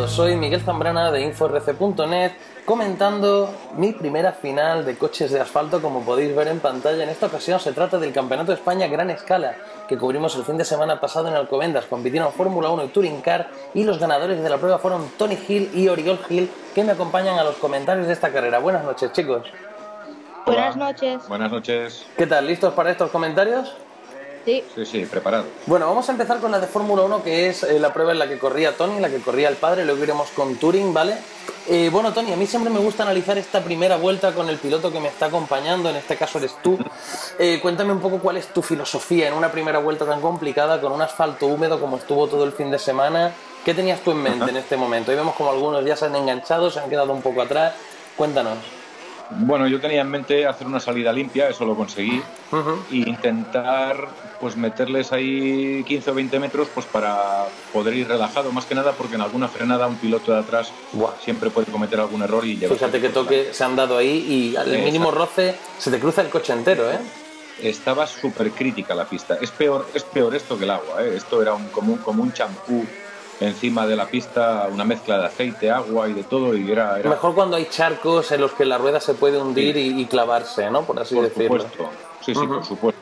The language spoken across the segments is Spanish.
todos, soy Miguel Zambrana de InfoRC.net comentando mi primera final de coches de asfalto, como podéis ver en pantalla. En esta ocasión se trata del Campeonato de España Gran Escala, que cubrimos el fin de semana pasado en Alcobendas. Compitieron Fórmula 1 y Touring Car, y los ganadores de la prueba fueron Tony Hill y Oriol Hill, que me acompañan a los comentarios de esta carrera. Buenas noches, chicos. Buenas noches. Buenas noches. ¿Qué tal? ¿Listos para estos comentarios? Sí. Sí, preparado. Bueno, vamos a empezar con la de Fórmula 1, que es la prueba en la que corría Tony, la que corría el padre. Luego iremos con Touring, ¿vale? Bueno, Tony, a mí siempre me gusta analizar esta primera vuelta con el piloto que me está acompañando, en este caso eres tú. Cuéntame un poco cuál es tu filosofía en una primera vuelta tan complicada, con un asfalto húmedo como estuvo todo el fin de semana. ¿Qué tenías tú en mente en este momento? Ahí vemos como algunos ya se han enganchado, se han quedado un poco atrás. Cuéntanos. Bueno, yo tenía en mente hacer una salida limpia, eso lo conseguí, e intentar pues meterles ahí 15 o 20 metros pues para poder ir relajado, más que nada porque en alguna frenada un piloto de atrás siempre puede cometer algún error y llevarse. Fíjate que toque se han dado ahí y al mínimo roce se te cruza el coche entero, ¿eh? Estaba súper crítica la pista. Es peor esto que el agua, ¿eh? Esto era como un champú encima de la pista, una mezcla de aceite, agua y de todo, y era... Mejor cuando hay charcos en los que la rueda se puede hundir y clavarse, ¿no? Por así decirlo. Supuesto. Sí, por supuesto.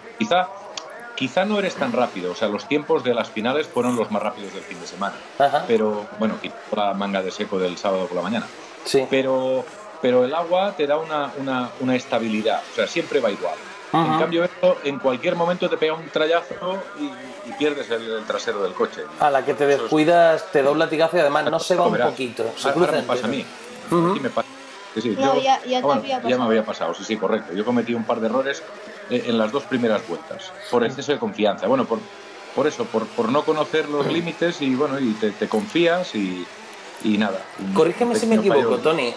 Quizá no eres tan rápido, o sea, los tiempos de las finales fueron los más rápidos del fin de semana. Pero, bueno, quitó la manga de seco del sábado por la mañana. Sí. Pero el agua te da una estabilidad, o sea, siempre va igual. En cambio, esto en cualquier momento te pega un trayazo y pierdes el trasero del coche. A la que te descuidas, te da un latigazo y además no se va un poquito. Ahora me pasa a mí. Aquí me pasa. Sí, no, ya me había pasado, sí, correcto. Yo cometí un par de errores en las dos primeras vueltas, por exceso de confianza. Bueno, por eso, por no conocer los límites y bueno, y te confías y nada. Corrígeme si me equivoco, Tony.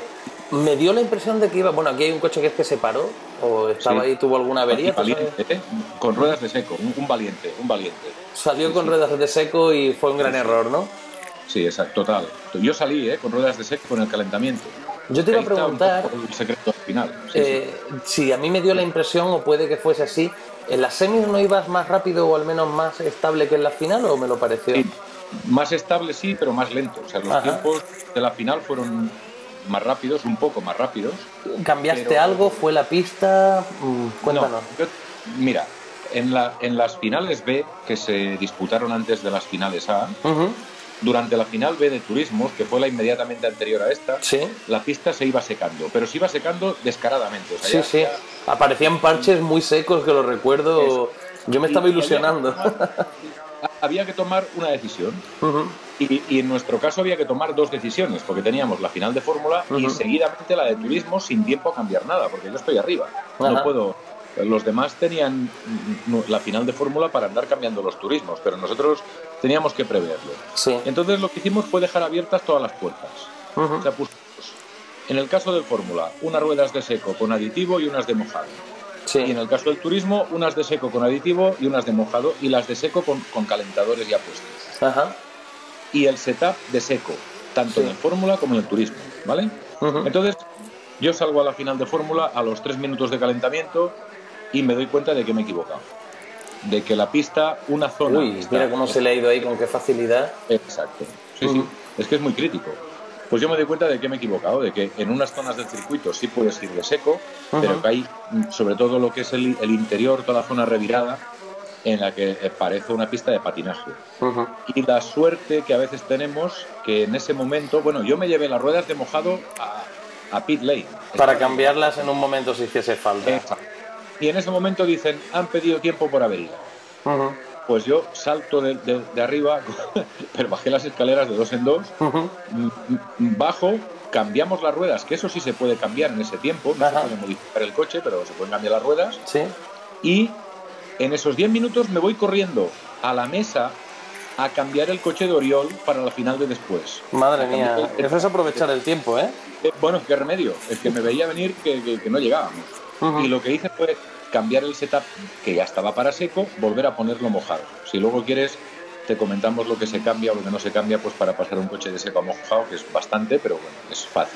Me dio la impresión de que iba... Bueno, aquí hay un coche que se paró, o estaba ahí, tuvo alguna avería. Con ruedas de seco, un valiente. Salió con ruedas de seco y fue un gran error, ¿no? Sí, exacto, total. Yo salí con ruedas de seco con el calentamiento. Yo te iba a preguntar el secreto al final. Si a mí me dio la impresión, o puede que fuese así, ¿en las semis no ibas más rápido o al menos más estable que en la final, o me lo pareció? Sí, más estable sí, pero más lento. O sea, los tiempos de la final fueron más rápidos, un poco más rápidos. ¿Cambiaste algo? ¿Fue la pista? Cuéntanos. No, mira, en las finales B, que se disputaron antes de las finales A, durante la final B de turismos, que fue la inmediatamente anterior a esta, la pista se iba secando, pero se iba secando descaradamente. O sea, sí. Aparecían parches muy secos, que lo recuerdo. Yo me estaba ilusionando. Había que tomar una decisión. Y en nuestro caso había que tomar dos decisiones, porque teníamos la final de Fórmula y seguidamente la de turismo sin tiempo a cambiar nada, porque yo estoy arriba. No puedo. Los demás tenían la final de Fórmula para andar cambiando los turismos, pero nosotros teníamos que preverlo. Entonces lo que hicimos fue dejar abiertas todas las puertas. O sea, pusimos, en el caso de Fórmula, unas ruedas de seco con aditivo y unas de mojado. Y en el caso del turismo, unas de seco con aditivo y unas de mojado, y las de seco con calentadores ya puestos. Y el setup de seco, tanto en el Fórmula como en el turismo, ¿vale? Entonces, yo salgo a la final de Fórmula a los 3 minutos de calentamiento y me doy cuenta de que me he equivocado. De que la pista, una zona... mira cómo se le ha ido ahí, con qué facilidad. Exacto. Sí. Es que es muy crítico. Pues yo me doy cuenta de que me he equivocado, de que en unas zonas del circuito sí puedes ir de seco, pero que hay, sobre todo lo que es el interior, toda la zona revirada, en la que parece una pista de patinaje. Y la suerte que a veces tenemos, que en ese momento, bueno, yo me llevé las ruedas de mojado a pit lane. Para cambiarlas en un momento si hiciese falta. Exacto. Y en ese momento dicen, han pedido tiempo por avería. Pues yo salto de arriba, pero bajé las escaleras de 2 en 2, bajo, cambiamos las ruedas, que eso sí se puede cambiar en ese tiempo, no se puede modificar el coche, pero se pueden cambiar las ruedas. Y en esos 10 minutos me voy corriendo a la mesa a cambiar el coche de Oriol para la final de después. Madre mía, eso es aprovechar el tiempo, ¿eh? Bueno, qué remedio, es que me veía venir que no llegábamos. Y lo que hice fue cambiar el setup, que ya estaba para seco, volver a ponerlo mojado. Si luego quieres, te comentamos lo que se cambia o lo que no se cambia, pues para pasar un coche de seco a mojado, que es bastante, pero bueno, es fácil.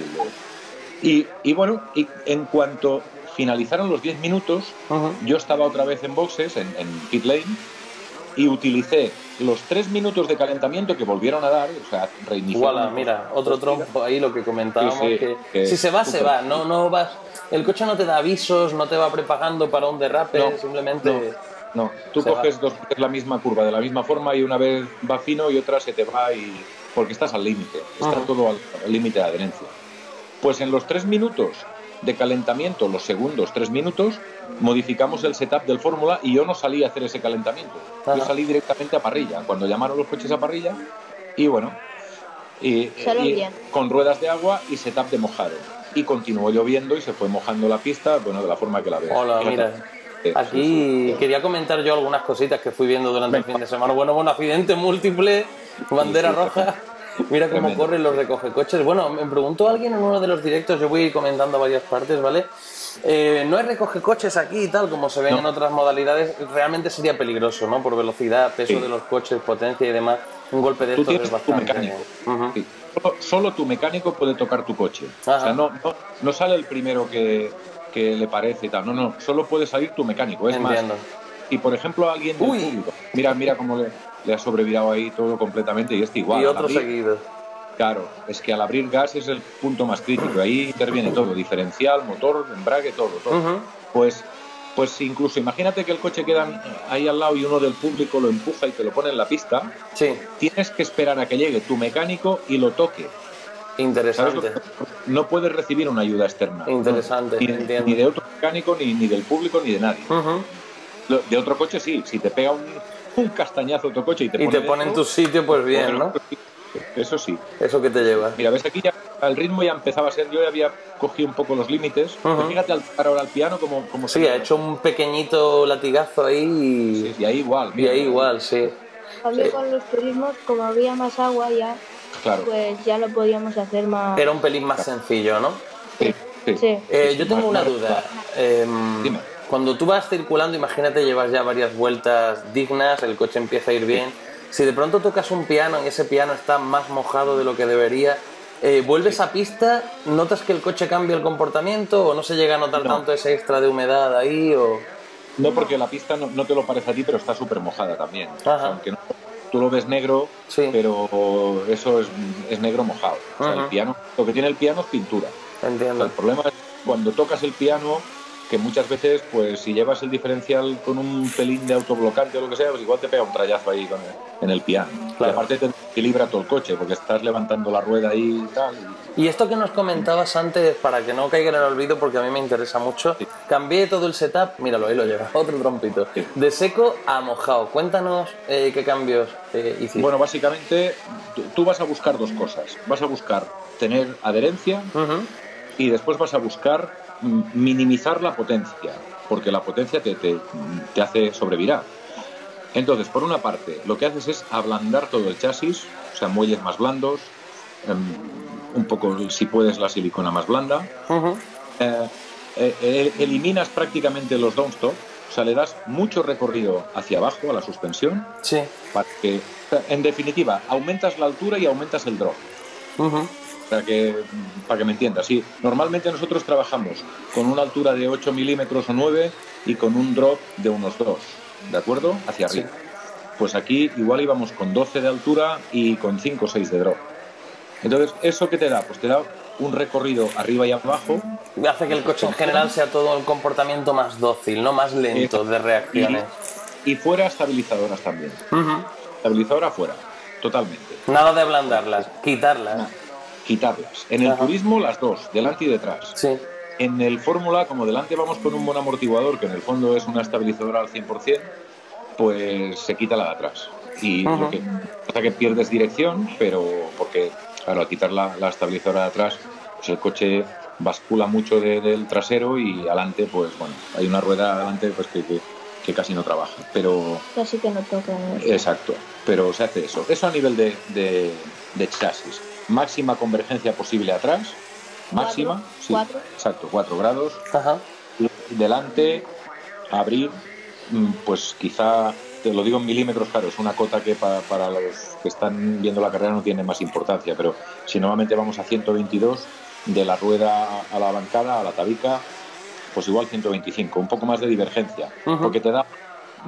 Y bueno, y en cuanto finalizaron los 10 minutos, yo estaba otra vez en boxes, en pit lane, y utilicé los 3 minutos de calentamiento que volvieron a dar, o sea, reiniciaron. Voilà, mira, otro trompo ahí, lo que comentábamos, que si se va, se va, no vas, el coche no te da avisos, no te va prepagando para un derrape, simplemente... No, tú coges dos veces la misma curva de la misma forma y una vez va fino y otra se te va porque estás al límite, está todo al límite de adherencia. Pues en los 3 minutos de calentamiento, los segundos 3 minutos, modificamos el setup del Fórmula y yo no salí a hacer ese calentamiento. Yo salí directamente a parrilla, cuando llamaron los coches a parrilla, y bueno, y con ruedas de agua y setup de mojado. Y continuó lloviendo y se fue mojando la pista, bueno, de la forma que la veo. Hola, mira. Aquí quería comentar yo algunas cositas que fui viendo durante el fin de semana. Bueno, accidente múltiple, bandera roja. Mira cómo corren los recogecoches. Bueno, me preguntó alguien en uno de los directos, yo voy a ir comentando varias partes, ¿vale? No hay recogecoches aquí y tal, como se ven en otras modalidades. Realmente sería peligroso, ¿no? Por velocidad, peso de los coches, potencia y demás. Un golpe de estos es bastante... mecánico. Solo tu mecánico puede tocar tu coche. O sea, no sale el primero que le parece y tal. No, solo puede salir tu mecánico. Es más, y por ejemplo alguien del público, mira cómo le ha sobrevirado ahí todo completamente y igual. Y otro seguido. Claro, es que al abrir gas es el punto más crítico. Ahí interviene todo, diferencial, motor, embrague, todo. Pues incluso imagínate que el coche queda ahí al lado y uno del público lo empuja y te lo pone en la pista. Sí. Tienes que esperar a que llegue tu mecánico y lo toque. Interesante. No puedes recibir una ayuda externa. Interesante. Ni de otro mecánico, ni del público, ni de nadie. De otro coche sí, si te pega un castañazo otro coche y te pone en tu sitio, pues bien, ¿no? Eso sí. Eso que te lleva. Mira, ves aquí ya el ritmo ya empezaba a ser, yo ya había cogido un poco los límites. Fíjate ahora al piano como sí, ha hecho un pequeñito latigazo ahí y ahí igual. Y ahí igual, sí. También con los turismos, como había más agua ya, pues ya lo podíamos hacer más... Era un pelín más sencillo, ¿no? Sí. Yo tengo una duda. Dime. Cuando tú vas circulando, imagínate, llevas ya varias vueltas dignas, el coche empieza a ir bien. Si de pronto tocas un piano y ese piano está más mojado de lo que debería, ¿vuelves a pista? ¿Notas que el coche cambia el comportamiento o no se llega a notar tanto ese extra de humedad ahí? No, porque la pista no te lo parece a ti, pero está súper mojada también. O sea, aunque tú lo ves negro, pero eso es negro mojado. O sea, el piano, lo que tiene el piano es pintura. Entiendo. O sea, el problema es cuando tocas el piano, que muchas veces, pues si llevas el diferencial con un pelín de autoblocante o lo que sea, pues igual te pega un trayazo ahí en el piano. Claro. Y aparte te equilibra todo el coche, porque estás levantando la rueda ahí y tal. Y esto que nos comentabas antes, para que no caiga en el olvido, porque a mí me interesa mucho, cambié todo el setup, míralo, ahí lo lleva, otro trompito, de seco a mojado. Cuéntanos qué cambios hiciste. Bueno, básicamente tú vas a buscar dos cosas. Vas a buscar tener adherencia y después vas a buscar minimizar la potencia, porque la potencia te hace sobrevirar. Entonces, por una parte, lo que haces es ablandar todo el chasis, o sea, muelles más blandos, un poco, si puedes, la silicona más blanda. Eliminas prácticamente los downstop, o sea, le das mucho recorrido hacia abajo a la suspensión, para que, en definitiva, aumentas la altura y aumentas el drop. Para que me entiendas. Sí, normalmente nosotros trabajamos con una altura de 8 milímetros o 9 y con un drop de unos 2, ¿de acuerdo? Hacia arriba. Pues aquí igual íbamos con 12 de altura y con 5 o 6 de drop. Entonces, ¿eso qué te da? Pues te da un recorrido arriba y abajo. Hace que el coche en general sea todo un comportamiento más dócil, no más lento de reacciones. Y fuera estabilizadoras también. Estabilizadora fuera, totalmente. Nada de ablandarlas, quitarlas. No. Quitarlas. En el turismo las dos, delante y detrás. Sí. En el Fórmula, como delante vamos con un buen amortiguador, que en el fondo es una estabilizadora al 100%, pues se quita la de atrás. Y lo que pasa que pierdes dirección, pero porque, claro, al quitar la estabilizadora de atrás, pues el coche bascula mucho del trasero y adelante, pues bueno, hay una rueda adelante pues que casi no trabaja. Pero casi que no toca. Exacto, pero se hace eso. Eso a nivel de chasis. Máxima convergencia posible atrás, máxima, 4. Exacto, 4 grados. Delante, abrir, pues quizá, te lo digo en milímetros, claro, es una cota que para los que están viendo la carrera no tiene más importancia, pero si normalmente vamos a 122, de la rueda a la bancada, a la tabica, pues igual 125, un poco más de divergencia, porque te da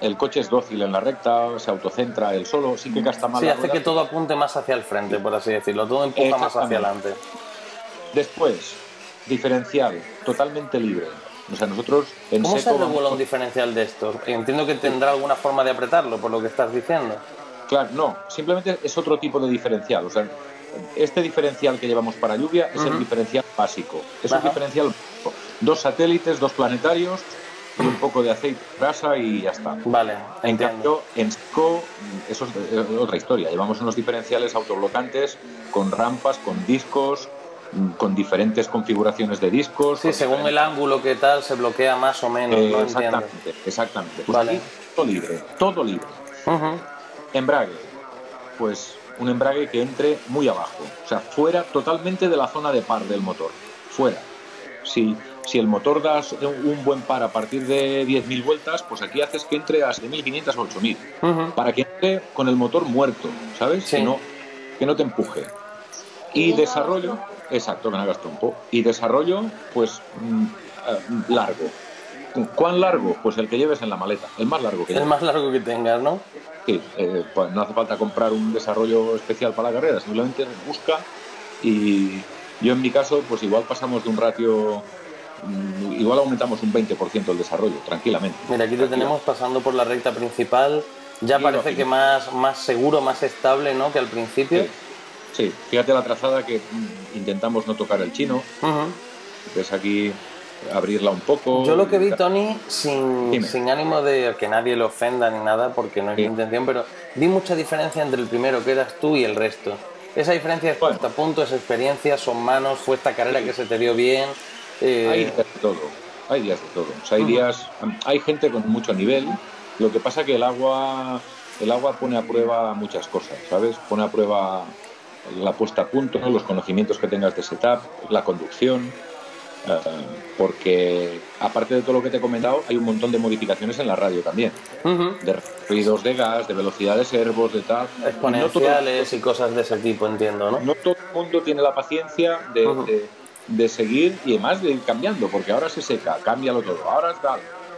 el coche es dócil en la recta, se autocentra él solo, sí que gasta más. Sí, hace que todo apunte más hacia el frente, por así decirlo, todo empuja más hacia adelante. Después, diferencial, totalmente libre. O sea, nosotros en ¿Cómo seco se regula un diferencial de estos? Entiendo que tendrá alguna forma de apretarlo, por lo que estás diciendo. Claro, no, simplemente es otro tipo de diferencial. O sea, este diferencial que llevamos para lluvia es el diferencial básico. Es un diferencial básico. 2 satélites, 2 planetarios y un poco de aceite, grasa y ya está. Vale, en cambio, en seco, eso es otra historia. Llevamos unos diferenciales autoblocantes con rampas, con discos, con diferentes configuraciones de discos. Sí, según el ángulo que tal, se bloquea más o menos, ¿no? Exactamente. Pues aquí todo libre. Embrague, pues un embrague que entre muy abajo, o sea, fuera totalmente de la zona de par del motor, fuera. Si el motor da un buen par a partir de 10.000 vueltas, pues aquí haces que entre a 7.500 o 8.000, para que entre con el motor muerto, ¿sabes? Sí. Que no te empuje. Y desarrollo, exacto, que no hagas trompo. Y desarrollo, pues largo. ¿Cuán largo? Pues el que lleves en la maleta, el más largo que lleves. El más largo que tengas, ¿no? Sí, pues no hace falta comprar un desarrollo especial para la carrera, simplemente busca. Y yo en mi caso, pues igual pasamos de un ratio, igual aumentamos un 20% el desarrollo, tranquilamente. Mira, aquí lo tenemos pasando por la recta principal, ya parece que más seguro, más estable, ¿no?, que al principio. Sí, fíjate la trazada que intentamos no tocar el chino. Ves aquí abrirla un poco. Yo lo que vi, Tony, sin ánimo de que nadie le ofenda ni nada, porque no es mi intención, pero vi mucha diferencia entre el primero, que eras tú, y el resto. Esa diferencia es puesta a punto, es experiencia, son manos, fue esta carrera que se te dio bien. Hay días de todo, O sea, hay gente con mucho nivel. Lo que pasa que el agua pone a prueba muchas cosas, ¿sabes? Pone a prueba la puesta a punto, los conocimientos que tengas de setup, la conducción, porque aparte de todo lo que te he comentado, hay un montón de modificaciones en la radio también, de ruidos de gas, de velocidad de servos, de tal, exponenciales y cosas de ese tipo, entiendo, ¿no? No todo el mundo tiene la paciencia de seguir y además de ir cambiando, porque ahora se seca, cámbialo todo, ahora es tal.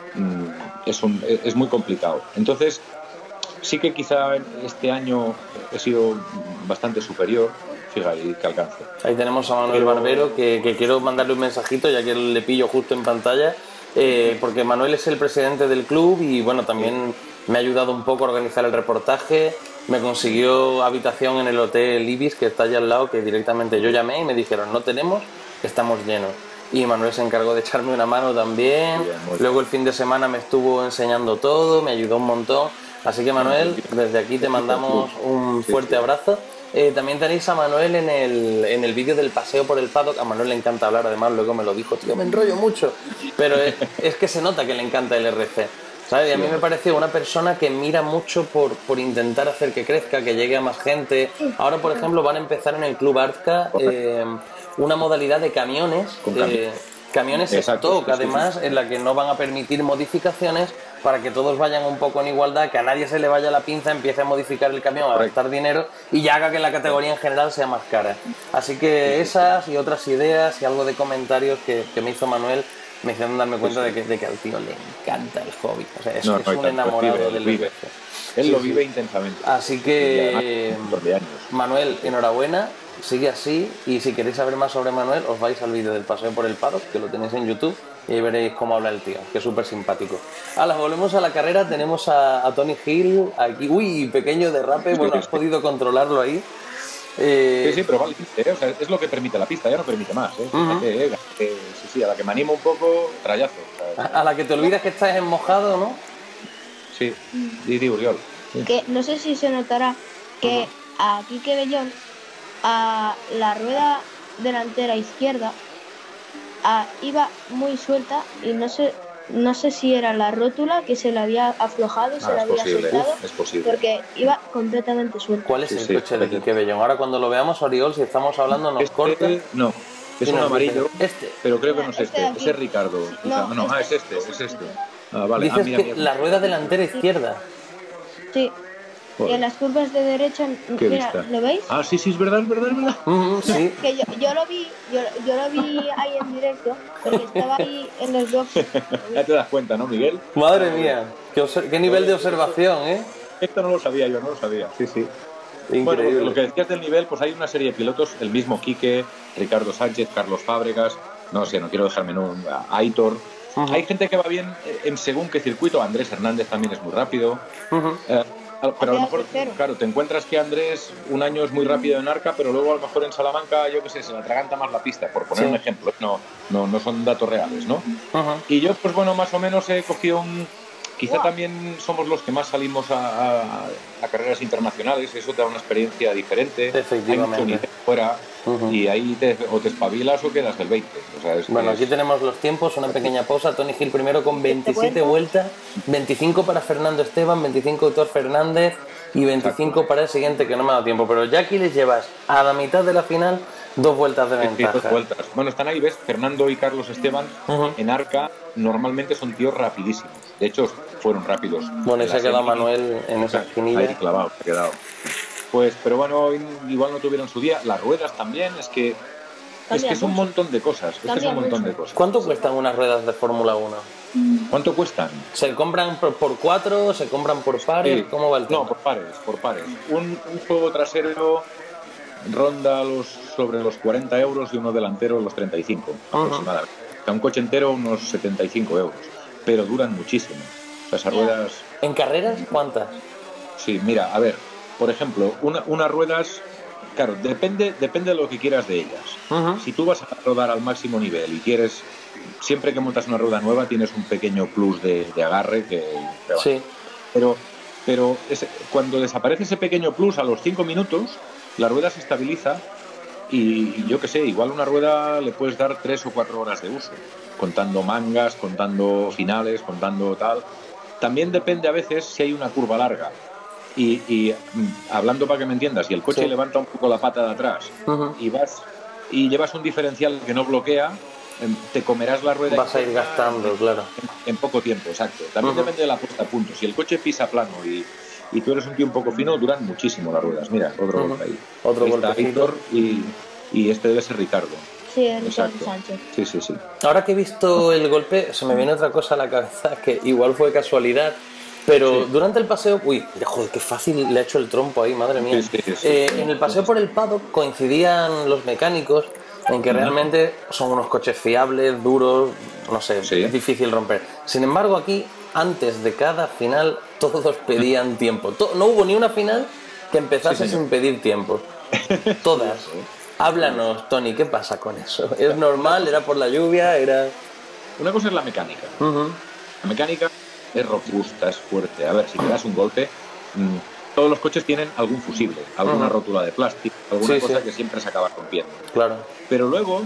Es muy complicado. Entonces, sí que quizá este año he sido bastante superior, fíjate, que alcance. Ahí tenemos a Manuel Barbero, que quiero mandarle un mensajito, ya que le pillo justo en pantalla, porque Manuel es el presidente del club y bueno, también me ha ayudado un poco a organizar el reportaje, me consiguió habitación en el hotel Ibis, que está allá al lado, que directamente yo llamé y me dijeron, no tenemos, estamos llenos. Y Manuel se encargó de echarme una mano también, luego el fin de semana me estuvo enseñando todo, me ayudó un montón. Así que Manuel, desde aquí te mandamos un fuerte abrazo. También tenéis a Manuel en el vídeo del paseo por el paddock. A Manuel le encanta hablar, además luego me lo dijo, tío, me enrollo mucho. Pero es que se nota que le encanta el RC, ¿sabes? Y a mí me pareció una persona que mira mucho por intentar hacer que crezca, que llegue a más gente. Ahora, por ejemplo, van a empezar en el Club Arca una modalidad de camiones. Camiones stock, además, en la que no van a permitir modificaciones para que todos vayan un poco en igualdad, que a nadie se le vaya la pinza, empiece a modificar el camión, a gastar dinero y ya haga que la categoría en general sea más cara. Así que esas y otras ideas y algo de comentarios que me hizo Manuel me hicieron darme cuenta de que al tío le encanta el hobby. O sea, es un enamorado del RC. Él lo vive intensamente. Así que, Manuel, enhorabuena. Sigue así, y si queréis saber más sobre Manuel, os vais al vídeo del paseo por el paddock, que lo tenéis en YouTube, y ahí veréis cómo habla el tío, que es súper simpático. Ahora, volvemos a la carrera, tenemos a Tony Hill aquí. Uy, pequeño derrape, bueno, has podido controlarlo ahí. Sí, pero vale, o sea, es lo que permite la pista, ya no permite más. Sí, a la que me animo un poco, trayazo. O sea, a la que te olvidas que estás en mojado, ¿no? Sí, Didi Uriol. Que no sé si se notará que a Quique Bellón, a la rueda delantera izquierda iba muy suelta y no sé si era la rótula que se le había aflojado, se le había soltado, es posible, porque iba completamente suelta. ¿Cuál es el coche de Quique Bellón? Ahora cuando lo veamos, Oriol, si estamos hablando, nos corta. No, es un amarillo, pero creo que no es este es Ricardo. Es este. Vale. Dices que la rueda delantera izquierda. Sí. Y en las curvas de derecha, Qué mira, vista. ¿lo veis? Ah, sí, es verdad, es verdad, es verdad. Sí. Que yo lo vi ahí en directo, porque estaba ahí en los boxes. Ya te das cuenta, ¿no, Miguel? Madre mía, qué nivel de observación, ¿eh? Esto no lo sabía yo, no lo sabía. Sí, sí. Bueno, Increíble. lo que decías del nivel, pues hay una serie de pilotos, el mismo Quique, Ricardo Sánchez, Carlos Fábregas, no sé, no quiero dejarme Aitor. Hay gente que va bien en según qué circuito. Andrés Hernández también es muy rápido. Pero a lo mejor, claro, te encuentras que Andrés un año es muy rápido en Arca, pero luego a lo mejor en Salamanca, yo qué sé, se le atraganta más la pista, por poner un ejemplo. No son datos reales, ¿no? Y yo, pues bueno, más o menos he cogido Quizá también somos los que más salimos a carreras internacionales, eso te da una experiencia diferente. Efectivamente. Hay mucho nivel fuera y ahí o te espabilas o quedas del 20. O sea, bueno, aquí tenemos los tiempos, una pequeña pausa. Tony Gil primero con 27 vueltas, 25 para Fernando Esteban, 25 Héctor Fernández y 25 para el siguiente, que no me ha dado tiempo. Pero ya aquí les llevas a la mitad de la final 2 vueltas de ventaja. 2 vueltas. Bueno, están ahí, ¿ves? Fernando y Carlos Esteban en Arca normalmente son tíos rapidísimos. De hecho, fueron rápidos. Bueno, y se ha quedado Manuel en esa esquinilla. Ahí clavado, se ha quedado. Pues, pero bueno, igual no tuvieron su día. Las ruedas también, es que es un montón de cosas. ¿Cuánto cuestan unas ruedas de Fórmula 1? ¿Cuánto cuestan? ¿Se compran por 4? ¿Se compran por pares? Sí. ¿Cómo va el tema? No, por pares. Un juego trasero ronda sobre los 40 euros y uno delantero los 35 aproximadamente. O sea, un coche entero unos 75 euros, pero duran muchísimo. O sea, esas ruedas... ¿En carreras cuántas? Sí, mira, a ver, por ejemplo, unas ruedas, claro, depende de lo que quieras de ellas. Si tú vas a rodar al máximo nivel y quieres, siempre que montas una rueda nueva tienes un pequeño plus de agarre que sí. Pero cuando desaparece ese pequeño plus a los 5 minutos, la rueda se estabiliza y yo qué sé, igual una rueda le puedes dar 3 o 4 horas de uso, contando mangas, contando finales, contando tal. También depende a veces si hay una curva larga. Y hablando para que me entiendas, si el coche levanta un poco la pata de atrás y llevas un diferencial que no bloquea, te comerás la rueda. Vas a ir gastando, claro. En poco tiempo, exacto. También depende de la puesta a punto. Si el coche pisa plano y tú eres un tío un poco fino, duran muchísimo las ruedas. Mira, otro golpe ahí. Otro golpe. Víctor y este debe ser Ricardo. Sí, Ricardo Sánchez. Sí. Ahora que he visto el golpe, se me viene otra cosa a la cabeza, que igual fue casualidad, pero durante el paseo... Uy, joder, qué fácil le ha hecho el trompo ahí, madre mía. En el paseo por el paddock coincidían los mecánicos en que realmente son unos coches fiables, duros, no sé, es difícil romper. Sin embargo, aquí, antes de cada final, todos pedían tiempo. No hubo ni una final que empezase sin pedir tiempo. Todas. Háblanos, Tony, ¿qué pasa con eso? ¿Es normal? ¿Era por la lluvia? Una cosa es la mecánica. La mecánica es robusta, es fuerte. A ver, si te das un golpe... todos los coches tienen algún fusible, alguna rótula de plástico, alguna cosa que siempre se acaba rompiendo. Claro. Pero luego,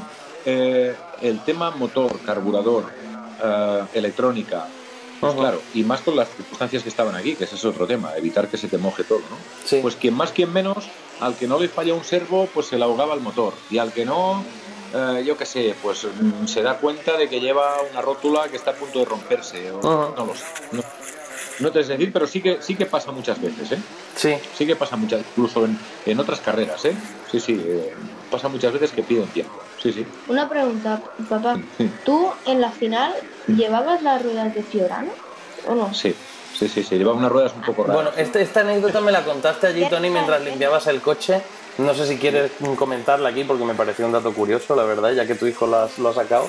el tema motor, carburador, electrónica, pues claro, y más con las circunstancias que estaban aquí, que ese es otro tema, evitar que se te moje todo, ¿no? Sí. Pues quien más, quien menos, al que no le falla un servo, pues se le ahogaba el motor. Y al que no, yo qué sé, pues se da cuenta de que lleva una rótula que está a punto de romperse, o no lo sé. No te sé decir, pero sí que pasa muchas veces, ¿eh? Sí que pasa muchas, incluso en otras carreras, ¿eh? Sí, pasa muchas veces que piden tiempo. Sí. Una pregunta, papá. ¿Tú en la final llevabas las ruedas de Fiorano o no? Sí, llevaba unas ruedas un poco raras. Bueno, esta anécdota me la contaste allí, Tony, mientras limpiabas el coche. No sé si quieres comentarla aquí porque me pareció un dato curioso, la verdad, ya que tu hijo lo ha sacado.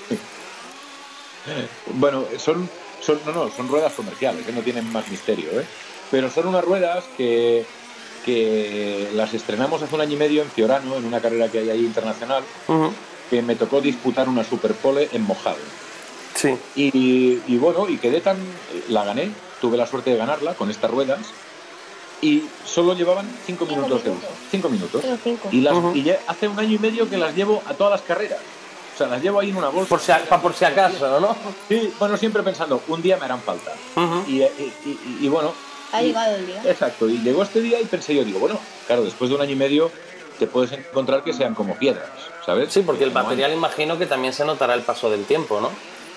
Bueno, son ruedas comerciales, que no tienen más misterio, ¿eh? Pero son unas ruedas que las estrenamos hace 1 año y medio en Fiorano, en una carrera que hay ahí internacional, que me tocó disputar una Superpole en mojado. Sí. Y bueno, la gané, tuve la suerte de ganarla con estas ruedas, y solo llevaban 5 minutos de uso. 5 minutos. Y ya hace 1 año y medio que las llevo a todas las carreras. O sea, las llevo ahí en una bolsa. Por si acaso, ¿no? Sí, bueno, siempre pensando, un día me harán falta. Y bueno... Ha llegado el día. Exacto, y llegó este día y pensé yo, digo, bueno, claro, después de 1 año y medio te puedes encontrar que sean como piedras, ¿sabes? Sí, porque el material imagino que también se notará el paso del tiempo, ¿no?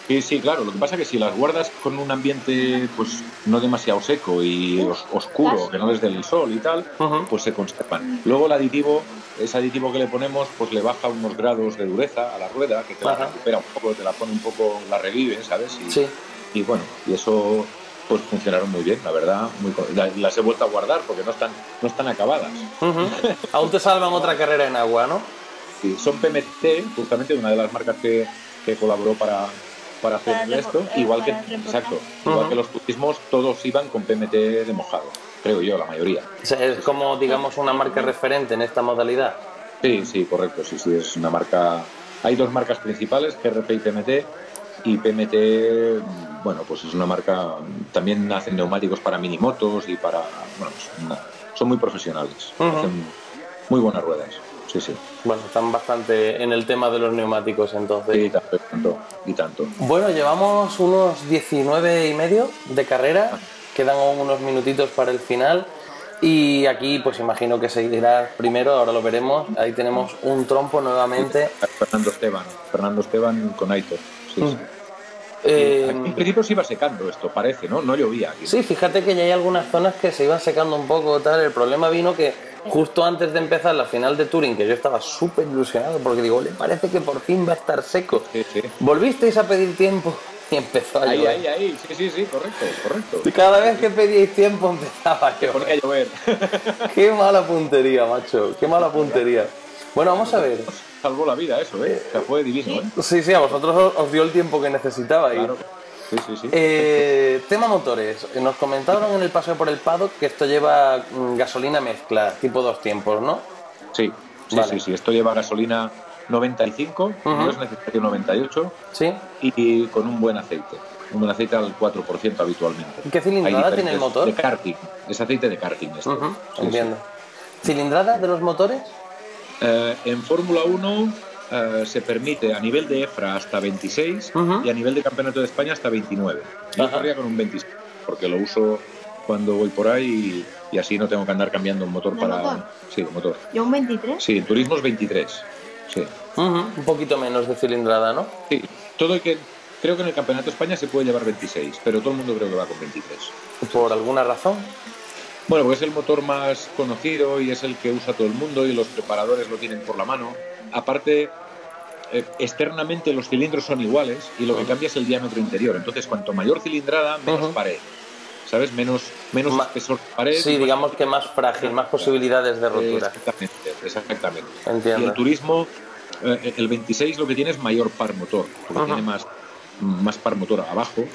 Sí, sí, claro. Lo que pasa es que si las guardas con un ambiente pues no demasiado seco y oscuro, que no les dé el sol y tal, pues se conservan. Luego ese aditivo que le ponemos, pues le baja unos grados de dureza a la rueda, que te la recupera un poco, te la pone un poco, la revive, ¿sabes? Y bueno, y eso pues funcionaron muy bien, la verdad. Las he vuelto a guardar porque no están acabadas. Aún te salvan otra carrera en agua, ¿no? Sí, son PMT, justamente una de las marcas que colaboró para hacer esto, igual que los turismos, todos iban con PMT de mojado, creo yo, la mayoría. O sea, es como, digamos, una marca referente en esta modalidad. Sí, sí, correcto, sí, es una marca. Hay dos marcas principales, GRP y PMT, y PMT, bueno, pues es una marca, también hacen neumáticos para minimotos y para, bueno, son muy profesionales, hacen muy buenas ruedas. Sí, sí. Bueno, están bastante en el tema de los neumáticos, entonces. Sí, tanto. Bueno, llevamos unos 19 y medio de carrera, quedan unos minutitos para el final y aquí pues imagino que seguirá primero, ahora lo veremos. Ahí tenemos un trompo nuevamente. Fernando Esteban con Aitor. Sí. En principio se iba secando esto, parece, ¿no? No llovía aquí, ¿no? Sí, fíjate que ya hay algunas zonas que se iban secando un poco, tal. El problema vino que justo antes de empezar la final de Turing, que yo estaba súper ilusionado porque digo, le parece que por fin va a estar seco. Sí. Volvisteis a pedir tiempo y empezó a llover. Ahí, sí, correcto. Y cada vez que pedíais tiempo empezaba a llover. Se ponía a llover. Qué mala puntería, macho, qué mala puntería. Bueno, vamos a ver. Salvó la vida eso, ¿eh? O sea, fue divino, ¿eh? Sí, a vosotros os dio el tiempo que necesitabais. Claro. Sí. Tema motores. Nos comentaron en el paseo por el paddock que esto lleva gasolina mezcla, tipo 2 tiempos, ¿no? Sí. Esto lleva gasolina 95, no es necesario 98. Sí. Y con un buen aceite. Un buen aceite al 4% habitualmente. ¿Qué cilindrada tiene el motor? De karting. Es aceite de karting esto. Entiendo. ¿Cilindrada de los motores? En Fórmula 1 se permite a nivel de EFRA hasta 26 y a nivel de Campeonato de España hasta 29. Yo corría con un 26 porque lo uso cuando voy por ahí y así no tengo que andar cambiando un motor para... ¿Motor? Sí, un motor. ¿Y un 23? Sí, en turismo es 23. Sí. Un poquito menos de cilindrada, ¿no? Sí, creo que en el Campeonato de España se puede llevar 26, pero todo el mundo creo que va con 23. ¿Por alguna razón? Bueno, porque es el motor más conocido y es el que usa todo el mundo y los preparadores lo tienen por la mano. Aparte, externamente los cilindros son iguales y lo que cambia es el diámetro interior. Entonces, cuanto mayor cilindrada, menos pared. ¿Sabes? Menos espesor de pared. Sí, digamos que más frágil, más posibilidades de rotura. Exactamente. Entiendo. Y el turismo, el 26 lo que tiene es mayor par motor, porque tiene más par motor abajo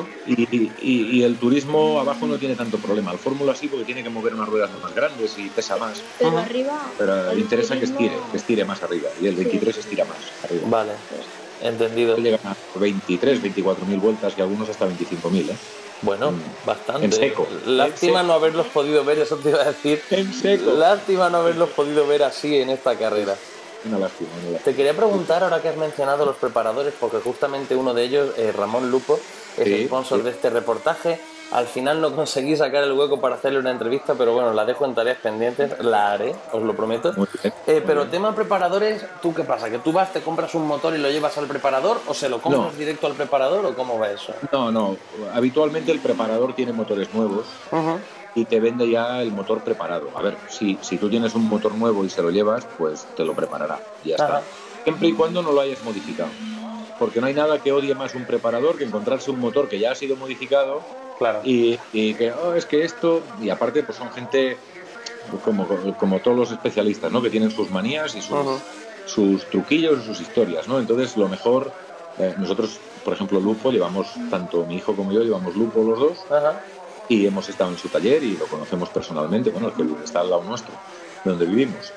y el turismo abajo no tiene tanto problema. El Fórmula sí, porque tiene que mover unas ruedas más grandes y pesa más. Pero arriba... Pero interesa turismo... que estire más arriba y el 23 estira más arriba. Vale, entendido. Llegan a 23, 24.000 vueltas y algunos hasta 25.000, ¿eh? Bueno, bastante. En seco. Lástima no haberlos podido ver, eso te iba a decir. En seco. Lástima no haberlos podido ver así en esta carrera. Una lástima. Te quería preguntar, ahora que has mencionado los preparadores, porque justamente uno de ellos, Ramón Lupo, es el sponsor de este reportaje. Al final no conseguí sacar el hueco para hacerle una entrevista, pero bueno, la dejo en tareas pendientes, la haré, os lo prometo. Muy pero tema preparadores, ¿tú qué pasa? ¿Que tú vas, te compras un motor y lo llevas al preparador o se lo compras directo al preparador o cómo va eso? No. Habitualmente el preparador tiene motores nuevos. Y te vende ya el motor preparado. A ver, si tú tienes un motor nuevo y se lo llevas, pues te lo preparará. Y ya está. Siempre y cuando no lo hayas modificado. Porque no hay nada que odie más un preparador que encontrarse un motor que ya ha sido modificado. Claro. Y que, es que esto... Y aparte, pues son gente como todos los especialistas, ¿no? Que tienen sus manías y sus truquillos y sus historias, ¿no? Entonces, lo mejor... nosotros, por ejemplo, Lupo, tanto mi hijo como yo, llevamos Lupo los dos. Y hemos estado en su taller y lo conocemos personalmente, bueno, el que está al lado nuestro, de donde vivimos.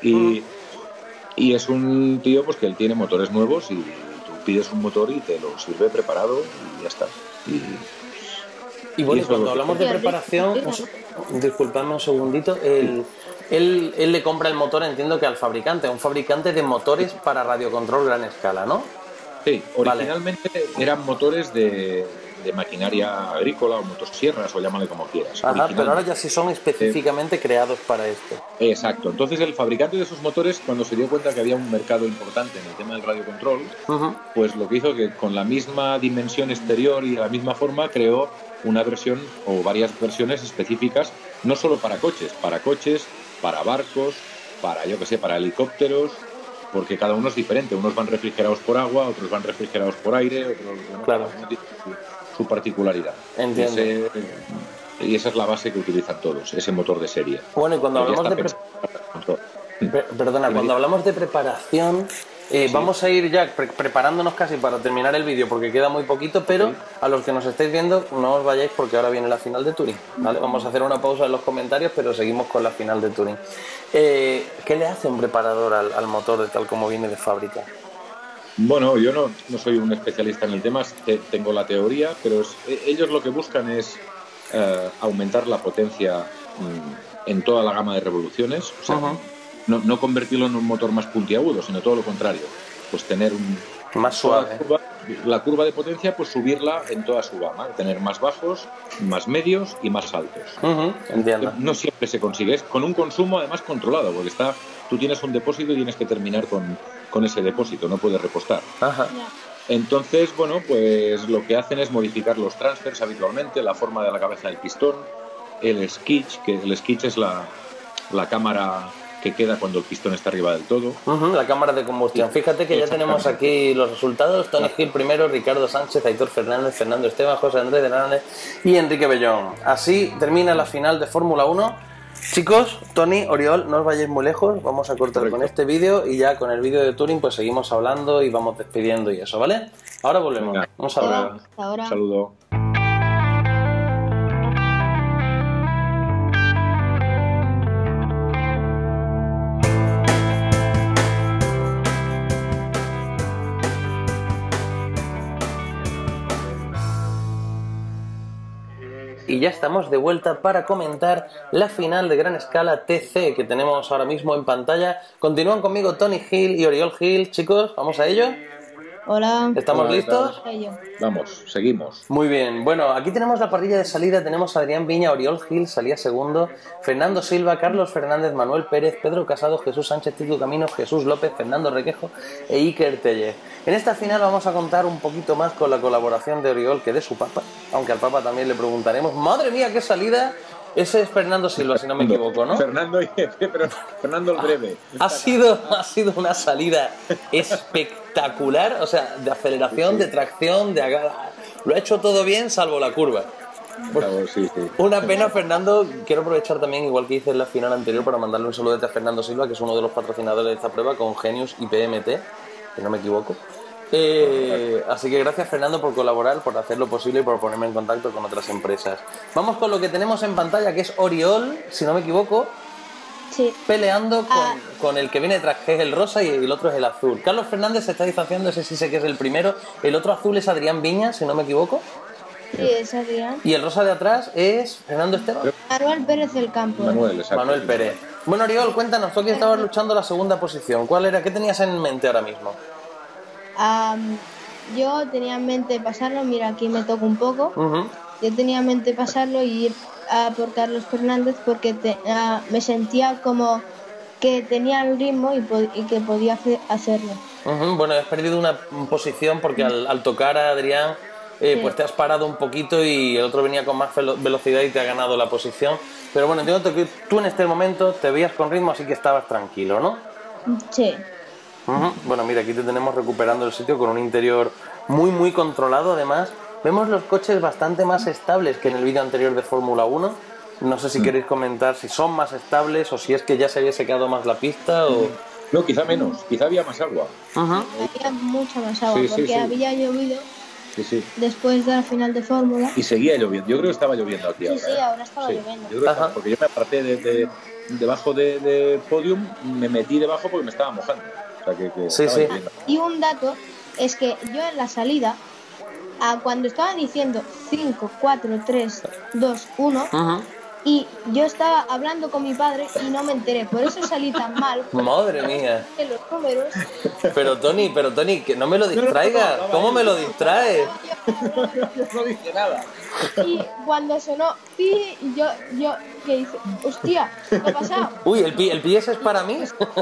Y es un tío pues que él tiene motores nuevos y tú pides un motor y te lo sirve preparado y ya está. Y bueno, cuando hablamos de preparación, disculpadme un segundito, él le compra el motor, entiendo que al fabricante, un fabricante de motores para radiocontrol gran escala, ¿no? Sí, originalmente eran motores de de maquinaria agrícola o motosierras o llámale como quieras. Ajá, pero ahora ya sí son específicamente creados para esto. Exacto. Entonces el fabricante de esos motores, cuando se dio cuenta que había un mercado importante en el tema del radiocontrol, pues lo que hizo que con la misma dimensión exterior y de la misma forma creó una versión o varias versiones específicas, no solo para coches, para barcos, para, yo que sé, para helicópteros, porque cada uno es diferente. Unos van refrigerados por agua, otros van refrigerados por aire, otros, bueno, claro, su particularidad. Entiendo. Y esa es la base que utilizan todos, ese motor de serie. Bueno, y cuando hablamos cuando hablamos de preparación, vamos a ir ya preparándonos casi para terminar el vídeo porque queda muy poquito, pero a los que nos estéis viendo no os vayáis porque ahora viene la final de Turing, ¿vale? Vamos a hacer una pausa en los comentarios, pero seguimos con la final de Turing. ¿Qué le hace un preparador al motor de tal como viene de fábrica? Bueno, yo no soy un especialista en el tema, tengo la teoría, pero ellos lo que buscan es aumentar la potencia en toda la gama de revoluciones, o sea, no convertirlo en un motor más puntiagudo, sino todo lo contrario, pues tener más suave. La curva de potencia, pues subirla en toda su gama, tener más bajos, más medios y más altos. Entiendo. No siempre se consigue, es con un consumo además controlado, porque tú tienes un depósito y tienes que terminar con ese depósito, no puedes repostar. Entonces, bueno, pues lo que hacen es modificar los transfers habitualmente, la forma de la cabeza del pistón, el skitch, que el skitch es la cámara que queda cuando el pistón está arriba del todo. La cámara de combustión. Fíjate que ya tenemos aquí los resultados. Tony Gil primero, Ricardo Sánchez, Aitor Fernández, Fernando Esteban, José Andrés de Hernández y Enrique Bellón. Así termina la final de Fórmula 1. Chicos, Tony, Oriol, no os vayáis muy lejos. Vamos a cortar con este vídeo y ya con el vídeo de Turing pues seguimos hablando y vamos despidiendo y eso, ¿vale? Ahora volvemos. Venga. Un saludo. Un saludo. Y ya estamos de vuelta para comentar la final de gran escala TC que tenemos ahora mismo en pantalla. Continúan conmigo Tony Gil y Oriol Gil. Chicos, ¿vamos a ello? Hola. ¿Estamos listos? Vamos, seguimos. Muy bien. Bueno, aquí tenemos la parrilla de salida. Tenemos a Adrián Viña, Oriol Gil, salía segundo, Fernando Silva, Carlos Fernández, Manuel Pérez, Pedro Casado, Jesús Sánchez, Tito Camino, Jesús López, Fernando Requejo e Iker Tellez. En esta final vamos a contar un poquito más con la colaboración de Oriol que de su papa, aunque al papa también le preguntaremos. ¡Madre mía, qué salida! Ese es Fernando Silva, si no me equivoco, ¿no? Fernando el breve. Ha sido una salida espectacular, o sea, de aceleración, de tracción, lo ha hecho todo bien, salvo la curva. Una pena, Fernando. Quiero aprovechar también, igual que hice en la final anterior, para mandarle un saludo a Fernando Silva, que es uno de los patrocinadores de esta prueba, con Genius y PMT, si no me equivoco. Así que gracias, Fernando, por colaborar, por hacer lo posible y por ponerme en contacto con otras empresas. Vamos con lo que tenemos en pantalla, que es Oriol, si no me equivoco, peleando con el que viene detrás, que es el rosa, y el otro es el azul. Carlos Fernández se está distanciando, ese sí sé que es el primero. El otro azul es Adrián Viña, si no me equivoco. Sí, es Adrián. Y el rosa de atrás es Fernando Esteban. Manuel Pérez del Campo. Manuel Pérez. Bueno, Oriol, cuéntanos, tú aquí estabas luchando la segunda posición. ¿Cuál era? ¿Qué tenías en mente ahora mismo? Yo tenía en mente pasarlo, mira, aquí me toca un poco. Yo tenía en mente pasarlo y ir a por Carlos Fernández porque me sentía como que tenía el ritmo y que podía hacerlo. Bueno, has perdido una posición porque al tocar a Adrián pues te has parado un poquito y el otro venía con más velocidad y te ha ganado la posición. Pero bueno, entiendo que tú en este momento te veías con ritmo, así que estabas tranquilo, ¿no? Sí. Bueno, mira, aquí te tenemos recuperando el sitio con un interior muy controlado. Además, vemos los coches bastante más estables que en el vídeo anterior de Fórmula 1. No sé si queréis comentar si son más estables o si es que ya se había secado más la pista o... No, quizá menos, quizá había más agua. Había mucha más agua porque había llovido después de la final de Fórmula. Y seguía lloviendo, yo creo que estaba lloviendo aquí ahora. Sí, ahora estaba lloviendo. Yo creo que porque yo me aparté debajo de podium, me metí debajo porque me estaba mojando. O sea, que y un dato es que yo en la salida, cuando estaban diciendo 5, 4, 3, 2, 1, y yo estaba hablando con mi padre y no me enteré, por eso salí tan mal. Madre mía. En los números. Pero Tony, que no me lo distraigas. ¿Cómo me lo distraes? No dice nada. Y cuando sonó pi, yo, ¿qué hice? Hostia, ¿qué ha pasado? Uy, ¿el pi ese es para mí?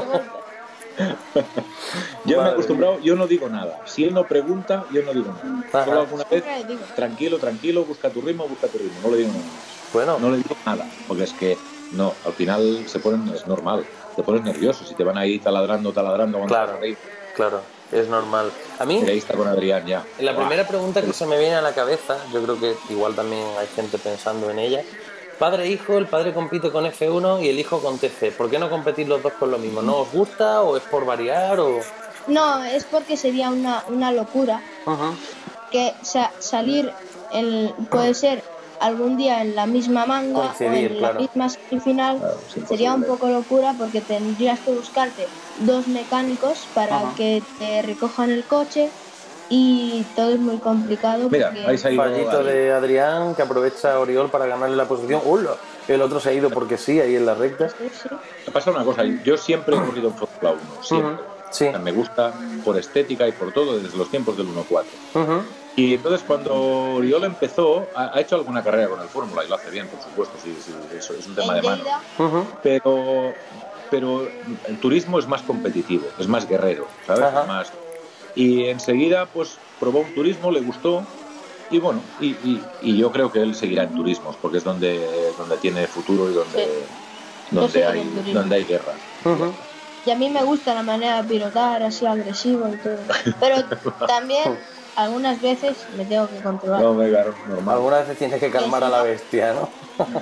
Yo me he acostumbrado, yo no digo nada. Si él no pregunta, yo no digo nada. Ajá. Solo alguna vez, tranquilo, busca tu ritmo, no le digo nada. Bueno. No le digo nada, porque es que no, al final es normal, te pones nervioso si te van ahí taladrando cuando claro, claro, es normal. A mí, ahí está con Adrián ya. La primera pregunta que se me viene a la cabeza, yo creo que igual también hay gente pensando en ella. Padre e hijo, el padre compite con F1 y el hijo con TC. ¿Por qué no competís los dos con lo mismo? ¿No os gusta o es por variar o...? No, es porque sería una locura. Que salir puede ser algún día en la misma manga o en la misma semifinal, sería un poco locura porque tendrías que buscarte dos mecánicos para que te recojan el coche y todo es muy complicado. Mira, ahí se ha ido fallito de Adrián, que aprovecha a Oriol para ganarle la posición. ¡Hola! El otro se ha ido porque sí, ahí en la recta. Sí. Me pasa una cosa, yo siempre he corrido en Fórmula 1, siempre. Sí. O sea, me gusta por estética y por todo desde los tiempos del 1.4. Y entonces cuando Oriol empezó, ha hecho alguna carrera con el Fórmula y lo hace bien, por supuesto, sí, eso es un tema de mano. Pero el turismo es más competitivo, es más guerrero, ¿sabes? Más... Y enseguida pues probó un turismo, le gustó y bueno, y yo creo que él seguirá en turismos porque es donde tiene futuro y donde hay guerra. Y a mí me gusta la manera de pilotar, así agresivo y todo. Pero también algunas veces me tengo que controlar. No, claro, normal. Algunas veces tienes que calmar a la bestia, ¿no?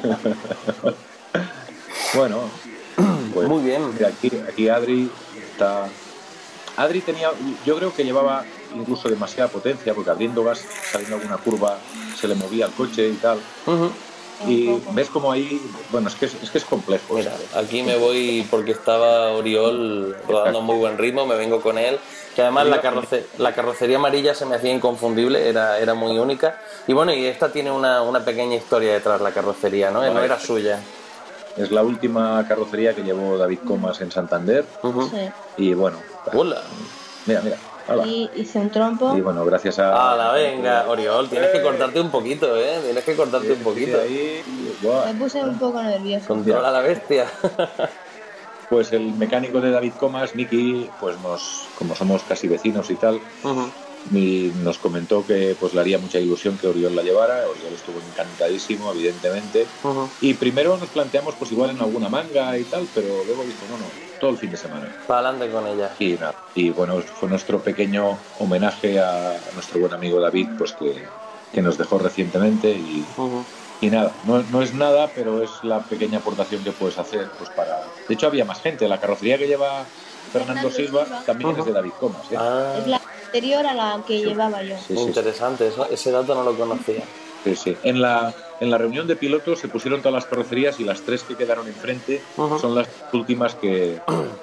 Bueno, pues muy bien. Aquí Adri está... Adri tenía, yo creo que llevaba incluso demasiada potencia porque abriendo gas, saliendo alguna curva, se le movía el coche y tal. Y ves como ahí, bueno, es que es complejo. Mira, aquí me voy porque estaba Oriol rodando a muy buen ritmo, me vengo con él, que además la carrocería amarilla se me hacía inconfundible, era muy única. Y bueno, y esta tiene una pequeña historia detrás, la carrocería, ¿no? No era suya. Es la última carrocería que llevó David Comas en Santander. Y bueno, hola. Mira. Hola. Y hice un trompo. Y bueno, gracias a... ¡Hala, venga! Oriol, tienes que cortarte un poquito, ¿eh? Tienes que cortarte un poquito. Me puse un poco nervioso. Controla la bestia. Pues el mecánico de David Comas, Miki, pues como somos casi vecinos y tal, y nos comentó que pues le haría mucha ilusión que Oriol la llevara. Oriol estuvo encantadísimo, evidentemente. Y primero nos planteamos pues igual en alguna manga y tal, pero luego dijo, no, todo el fin de semana. Para adelante con ella. Y bueno, fue nuestro pequeño homenaje a nuestro buen amigo David, pues que nos dejó recientemente y nada, no es nada, pero es la pequeña aportación que puedes hacer pues para... De hecho había más gente, la carrocería que lleva Fernando Silva también es de David Comas. Es la anterior a la que llevaba yo. Sí. Interesante, ese dato no lo conocía. Sí. En la reunión de pilotos se pusieron todas las carrocerías y las tres que quedaron enfrente son las últimas que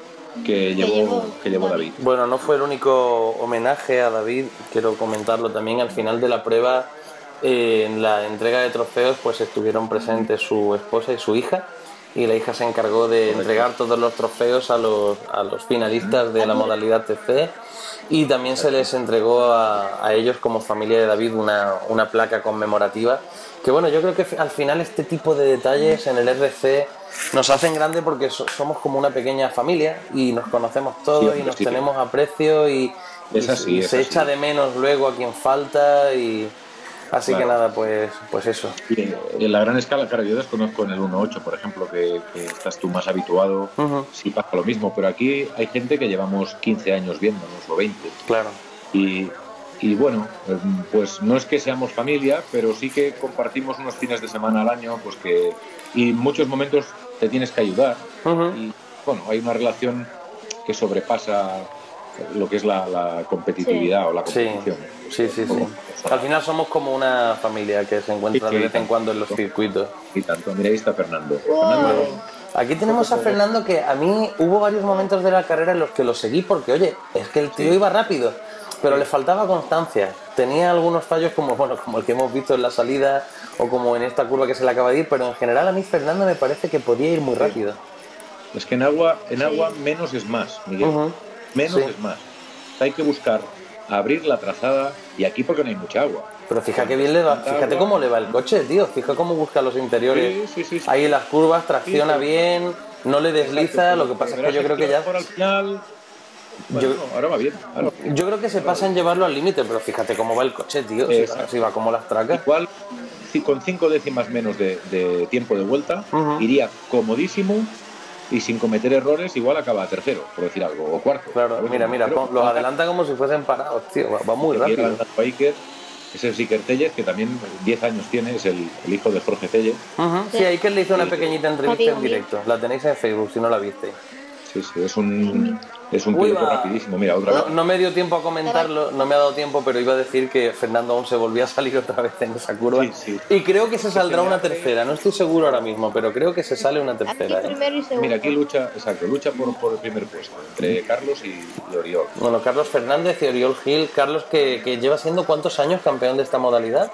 llevó David. Bueno, no fue el único homenaje a David, quiero comentarlo también. Al final de la prueba, en la entrega de trofeos, pues estuvieron presentes su esposa y su hija, y la hija se encargó de entregar todos los trofeos a los finalistas de la modalidad TC, y también se les entregó a ellos como familia de David una placa conmemorativa, que bueno, yo creo que al final este tipo de detalles en el RC nos hacen grande porque somos como una pequeña familia y nos conocemos todos y nos tenemos aprecio y se echa de menos luego a quien falta y... Así que nada, pues eso. En la gran escala, claro, yo desconozco en el 1.8, por ejemplo, que estás tú más habituado, sí pasa lo mismo, pero aquí hay gente que llevamos 15 años viéndonos, o 20. Claro. Y bueno, pues no es que seamos familia, pero sí que compartimos unos fines de semana al año, pues y en muchos momentos te tienes que ayudar. Y bueno, hay una relación que sobrepasa lo que es la competitividad o la competición. Sí. Al final somos como una familia que se encuentra de vez en cuando en los circuitos. Y tanto, mira, ahí está Fernando. Aquí tenemos a Fernando, que a mí hubo varios momentos de la carrera en los que lo seguí porque, oye, es que el tío iba rápido, pero le faltaba constancia. tenía algunos fallos como, bueno, como el que hemos visto en la salida o como en esta curva que se le acaba de ir, pero en general a mí Fernando me parece que podía ir muy rápido. Es que en agua menos es más, Miguel. Menos es más. Hay que buscar abrir la trazada y aquí porque no hay mucha agua. Pero fíjate cómo le va el coche, tío. Fija cómo busca los interiores. Sí. Ahí en las curvas, tracciona bien, no le desliza. Lo que pasa es que yo creo que ya... Al final... Bueno, ahora va bien. Yo creo que se pasa en llevarlo al límite, pero fíjate cómo va el coche, tío. Si va como las tracas. Igual, con 5 décimas menos de tiempo de vuelta, iría comodísimo y sin cometer errores, igual acaba tercero, por decir algo, o cuarto. Claro, mira, los adelanta como si fuesen parados, tío. Va muy rápido. Es el Iker Tellez, que también 10 años tiene, es el hijo de Jorge Tellez. Sí, Iker le hizo una pequeñita entrevista en directo. La tenéis en Facebook, si no la visteis. Sí, es un piloto rapidísimo. Mira, otra vez. No me dio tiempo a comentarlo, no me ha dado tiempo, pero iba a decir que Fernando aún se volvía a salir otra vez en esa curva. Sí. Y creo que se saldrá una tercera, no estoy seguro ahora mismo, pero creo que se sale una tercera. Mira, aquí lucha por el primer puesto, entre Carlos y Oriol. Bueno, Carlos Fernández y Oriol Gil. Carlos que lleva siendo ¿cuántos años campeón de esta modalidad?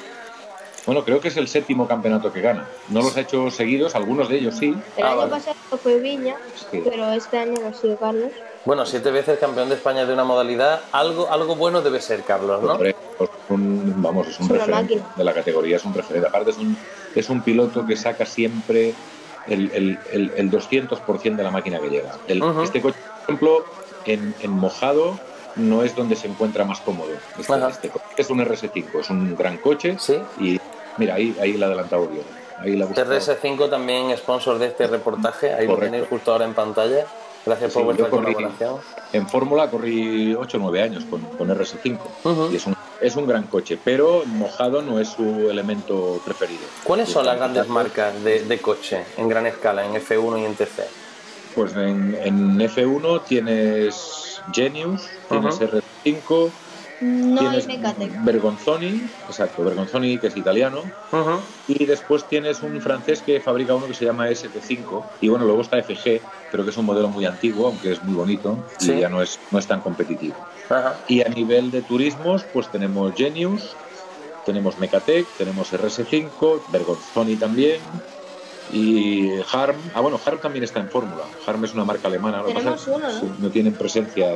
Bueno, creo que es el 7º campeonato que gana. No los ha hecho seguidos, algunos de ellos sí. El año pasado fue Viña, pero este año no ha sido Carlos. Bueno, 7 veces campeón de España de una modalidad. Algo bueno debe ser, Carlos, ¿no? Es un referente de la categoría, es un referente. Aparte es un piloto que saca siempre el 200% de la máquina que llega. Este coche, por ejemplo, en mojado no es donde se encuentra más cómodo. Este coche es un RS5, es un gran coche. ¿Sí? Y mira, ahí la ha adelantado Oriol. RS5 también sponsor de este reportaje, ahí lo tenéis justo ahora en pantalla. Gracias por vuestra colaboración. En Fórmula corrí 8 o 9 años con RS5 y es un gran coche, pero mojado no es su elemento preferido. ¿Cuáles son las grandes marcas de coche en gran escala, en F1 y en TC? Pues en F1 tienes Genius, tienes R5, tienes Bergonzoni, que es italiano, y después tienes un francés que fabrica uno que se llama ST5, y bueno, luego está FG, pero que es un modelo muy antiguo, aunque es muy bonito, y ya no es tan competitivo. Y a nivel de turismos, pues tenemos Genius, tenemos Mecatec, tenemos RS5, Bergonzoni también, y Harm. Harm también está en Fórmula. Harm es una marca alemana, no tienen presencia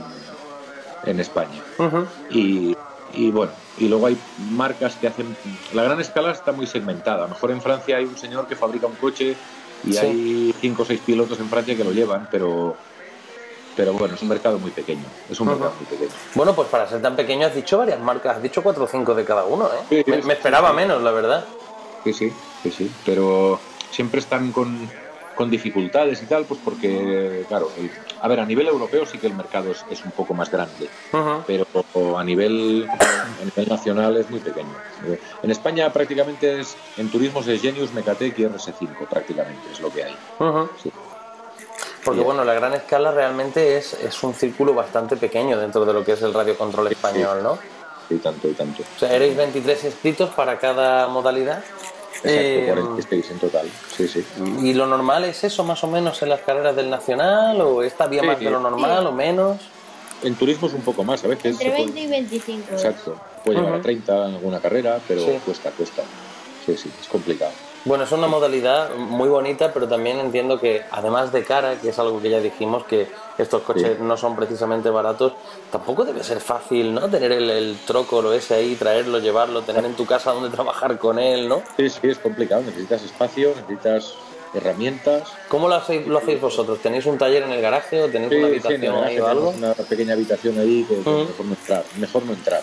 en España. Y bueno, y luego hay marcas que hacen... La gran escala está muy segmentada. A lo mejor en Francia hay un señor que fabrica un coche y hay 5 o 6 pilotos en Francia que lo llevan, pero bueno, es un mercado muy pequeño. Bueno, pues para ser tan pequeño has dicho varias marcas, has dicho 4 o 5 de cada uno, ¿eh? Sí, me esperaba menos, la verdad. Sí, pero siempre están con dificultades y tal, pues porque, claro, a nivel europeo sí que el mercado es un poco más grande, pero a nivel nacional es muy pequeño. En España prácticamente en turismos es Genius, Mecatec y RS5, prácticamente es lo que hay. Sí. Porque bueno, la gran escala realmente es un círculo bastante pequeño dentro de lo que es el radiocontrol español, ¿no? Y tanto. O sea, ¿erais 23 inscritos para cada modalidad? Exacto, 46 en total, sí. ¿Y lo normal es eso, más o menos, en las carreras del Nacional? ¿O esta había más de lo normal o menos? En turismo es un poco más, a veces. Entre 20 y 25. Exacto, puede llegar a 30 en alguna carrera, pero cuesta. Sí, es complicado. Bueno, es una modalidad muy bonita, pero también entiendo que, además de cara, que es algo que ya dijimos, que estos coches no son precisamente baratos, tampoco debe ser fácil, ¿no? Tener el trócolo ese ahí, traerlo, llevarlo, tener en tu casa donde trabajar con él, ¿no? Sí, es complicado. Necesitas espacio, necesitas herramientas. ¿Cómo lo hacéis vosotros? ¿Tenéis un taller en el garaje o tenéis una habitación ahí o algo? Una pequeña habitación ahí que mejor no entrar.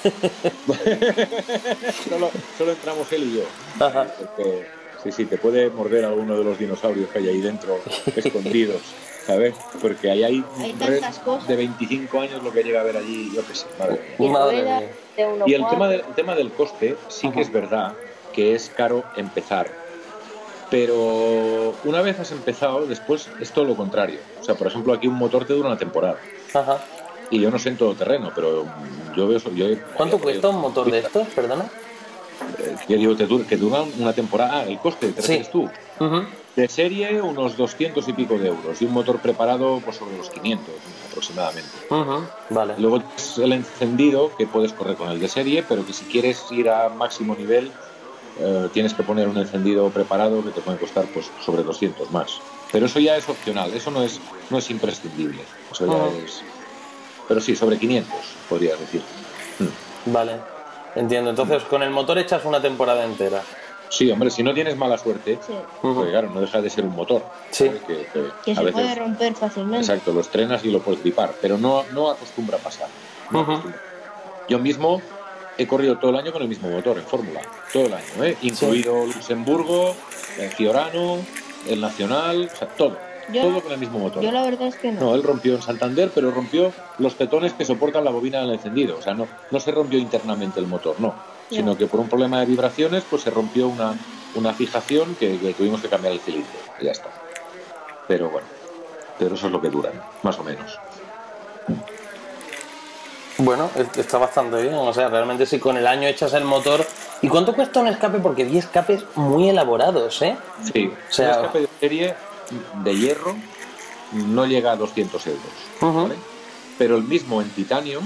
solo entramos él y yo. Porque sí, te puede morder alguno de los dinosaurios que hay ahí dentro, escondidos, ¿sabes? Porque ahí hay tantas cosas. De 25 años lo que llega a ver allí, yo qué sé, madre mía. Y el tema del coste, sí que es verdad que es caro empezar. Pero una vez has empezado, después es todo lo contrario. O sea, por ejemplo, aquí un motor te dura una temporada. Y yo no sé en todo terreno, pero yo veo... ¿Cuánto cuesta un motor de estos, perdona? Que dura una temporada. El coste, ¿te refieres tú? De serie unos 200 y pico de euros y un motor preparado pues sobre los 500 aproximadamente. Vale. Luego es el encendido que puedes correr con el de serie, pero que si quieres ir a máximo nivel tienes que poner un encendido preparado que te puede costar pues sobre 200 más. Pero eso ya es opcional, eso no es imprescindible. Eso ya es... Pero sí, sobre 500 podrías decir. Vale, entiendo. Entonces con el motor echas una temporada entera. Sí, hombre, si no tienes mala suerte, porque claro, no deja de ser un motor. Sí. Que se puede romper fácilmente. Exacto, lo estrenas y lo puedes gripar, pero no acostumbra a pasar. No acostumbra. Yo mismo he corrido todo el año con el mismo motor en Fórmula, todo el año, incluido Luxemburgo, el Fiorano, el Nacional, o sea, todo con el mismo motor. Yo la verdad es que no. No, él rompió en Santander, pero rompió los petones que soportan la bobina del encendido, o sea, no se rompió internamente el motor, sino que por un problema de vibraciones pues se rompió una fijación que tuvimos que cambiar el cilindro y ya está. Pero bueno, eso es lo que duran, más o menos. Bueno, está bastante bien, o sea, realmente si con el año echas el motor... ¿Y cuánto cuesta un escape? Porque vi escapes muy elaborados, ¿eh? Sí, o sea, un escape de serie de hierro no llega a 200 euros, ¿vale? Pero el mismo en titanio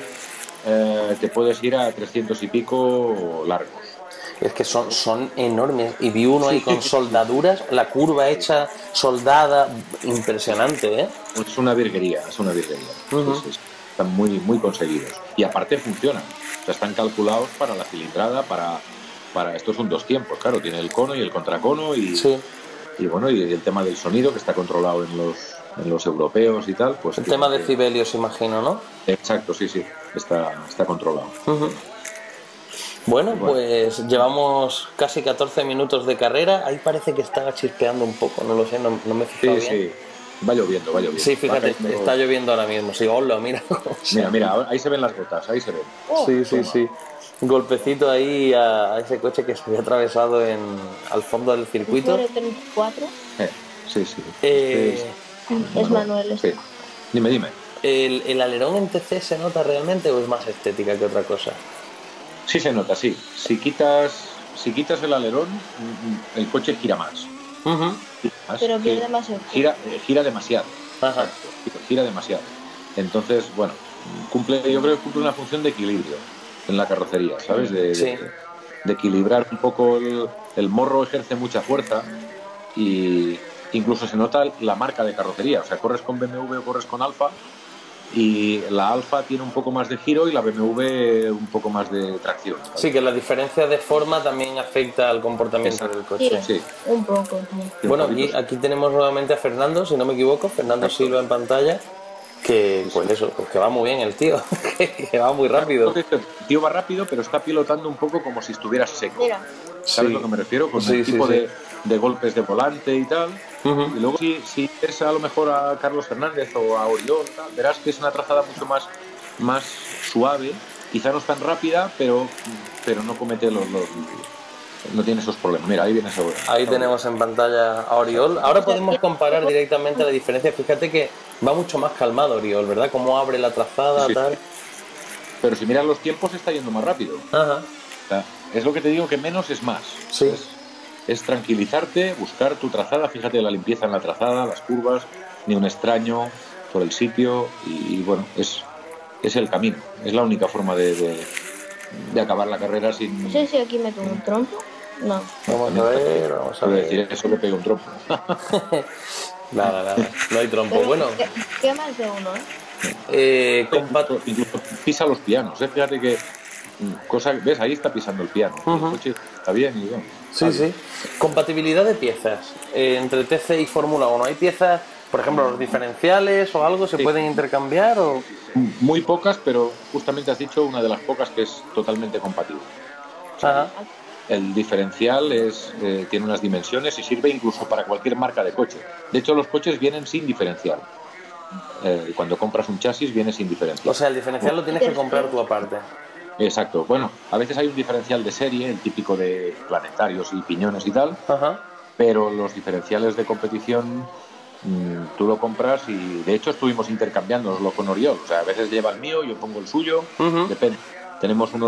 te puedes ir a 300 y pico largos. Es que son enormes. Y vi uno ahí con soldaduras, la curva hecha, soldada, impresionante, ¿eh? Es una virguería, están muy, muy conseguidos. Y aparte funcionan. O sea, están calculados para la cilindrada, para estos son dos tiempos, claro, tiene el cono y el contracono y bueno, y el tema del sonido que está controlado en los europeos y tal, pues el tema de decibelios, imagino, ¿no? Exacto, sí, está controlado. Bueno, pues llevamos casi 14 minutos de carrera. Ahí parece que está chispeando un poco, no lo sé, no me he fijado bien. Sí, va lloviendo. Sí, fíjate, está lloviendo ahora mismo. Sí, hola, mira. Mira, ahí se ven las gotas, ahí se ven. Sí. Un golpecito ahí a ese coche que se había atravesado al fondo del circuito. ¿El 34? Sí. Es Manuel. Sí. Dime. ¿El alerón en TC se nota realmente o es más estética que otra cosa? Sí se nota, sí. Si quitas el alerón, el coche gira más. Pero pierde más el gira demasiado. Gira demasiado. Entonces, bueno, yo creo que cumple una función de equilibrio en la carrocería, ¿sabes? De equilibrar un poco el morro, ejerce mucha fuerza y incluso se nota la marca de carrocería. O sea, corres con BMW o corres con Alfa y la Alfa tiene un poco más de giro y la BMW un poco más de tracción, ¿sabes? Sí, que la diferencia de forma también afecta al comportamiento del coche. Sí, un poco. Bueno, aquí tenemos nuevamente a Fernando, si no me equivoco, Fernando Silva en pantalla, que pues eso, pues que va muy bien el tío, que va muy rápido. El tío va rápido, pero está pilotando un poco como si estuviera seco. Mira. ¿Sabes lo que me refiero? Con el tipo de golpes de volante y tal. Y luego si ves a lo mejor a Carlos Fernández o a Oriol, verás que es una trazada mucho más suave, quizá no es tan rápida, pero no comete no tiene esos problemas. Mira, ahí viene seguro. Ahí tenemos en pantalla a Oriol. Ahora podemos comparar directamente la diferencia. Fíjate que va mucho más calmado Oriol, ¿verdad? Cómo abre la trazada, tal. Pero si miras los tiempos está yendo más rápido. O sea, es lo que te digo, que menos es más. Sí. Es tranquilizarte, buscar tu trazada, fíjate la limpieza en la trazada, las curvas, ni un extraño por el sitio y bueno, es el camino, es la única forma de acabar la carrera sin... No sé si aquí me pongo un trompo. No. Vamos a ver. Decir eso que pega un trompo. Nada, no hay trompo. Pero bueno. ¿Qué más de uno, eh? Incluso pisa los pianos, fíjate que ves, ahí está pisando el piano. El coche está bien y bueno. Sí. Compatibilidad de piezas entre TC y Fórmula 1. ¿Hay piezas, por ejemplo, los diferenciales o algo, se pueden intercambiar? O... Muy pocas, pero justamente has dicho una de las pocas que es totalmente compatible. El diferencial tiene unas dimensiones y sirve incluso para cualquier marca de coche. De hecho, los coches vienen sin diferencial. Cuando compras un chasis viene sin diferencial. O sea, el diferencial lo tienes que comprar tú aparte. Exacto. Bueno, a veces hay un diferencial de serie, el típico de planetarios y piñones y tal, pero los diferenciales de competición tú lo compras y de hecho estuvimos intercambiándoslo con Oriol. O sea, a veces lleva el mío, yo pongo el suyo, depende. Tenemos unos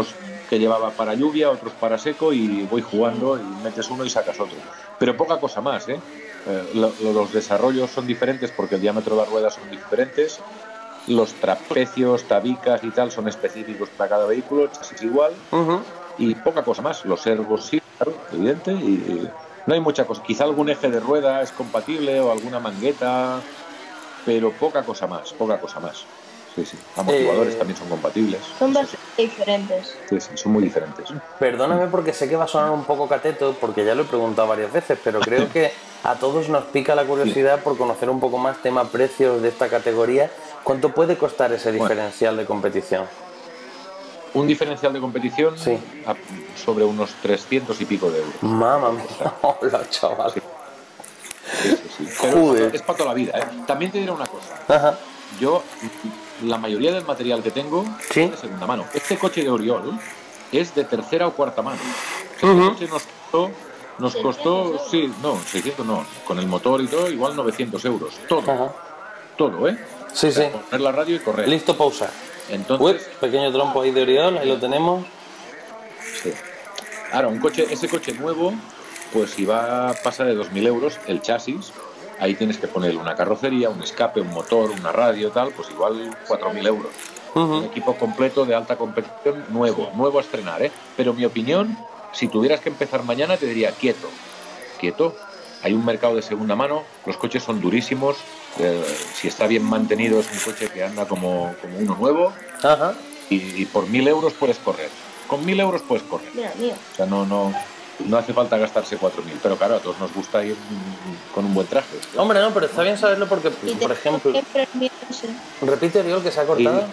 que llevaba para lluvia, otros para seco, y voy jugando y metes uno y sacas otro. Pero poca cosa más, ¿eh? Los desarrollos son diferentes porque el diámetro de las ruedas son diferentes, los trapecios, tabicas y tal son específicos para cada vehículo, el chasis igual, y poca cosa más. Los servos sí, claro, evidente, y no hay mucha cosa. Quizá algún eje de rueda es compatible o alguna mangueta, pero poca cosa más, poca cosa más. Sí, sí. Amortiguadores también son compatibles. Son bastante diferentes. Sí, sí, son muy diferentes. Perdóname porque sé que va a sonar un poco cateto, porque ya lo he preguntado varias veces, pero creo que a todos nos pica la curiosidad por conocer un poco más tema precios de esta categoría. ¿Cuánto puede costar ese diferencial de competición? Un diferencial de competición sobre unos 300 y pico de euros. Mamma mía, hola, chaval. Sí, sí, sí. Pero es para toda la vida, ¿eh? También te diré una cosa. Ajá. Yo, la mayoría del material que tengo es de segunda mano. Este coche de Oriol es de tercera o cuarta mano. Este coche nos costó, 600 no, con el motor y todo, igual 900 euros. Todo, todo, ¿eh? Sí, sí. Poner la radio y correr. Listo para usar. Entonces, pequeño trompo ahí de Oriol, ahí lo tenemos. Sí. Ahora, ese coche nuevo, pues si va a pasar de 2.000 euros, el chasis, ahí tienes que ponerle una carrocería, un escape, un motor, una radio, tal, pues igual 4.000 euros. Un equipo completo de alta competición nuevo a estrenar, ¿eh? Pero mi opinión, si tuvieras que empezar mañana, te diría quieto. Hay un mercado de segunda mano, los coches son durísimos, si está bien mantenido es un coche que anda como uno nuevo. Y por 1.000 euros puedes correr. Con 1.000 euros puedes correr. O sea, no hace falta gastarse 4.000, pero claro, a todos nos gusta ir con un buen traje. Hombre, no, pero está bien saberlo porque, por ejemplo... Repite, Oriol, que se ha cortado.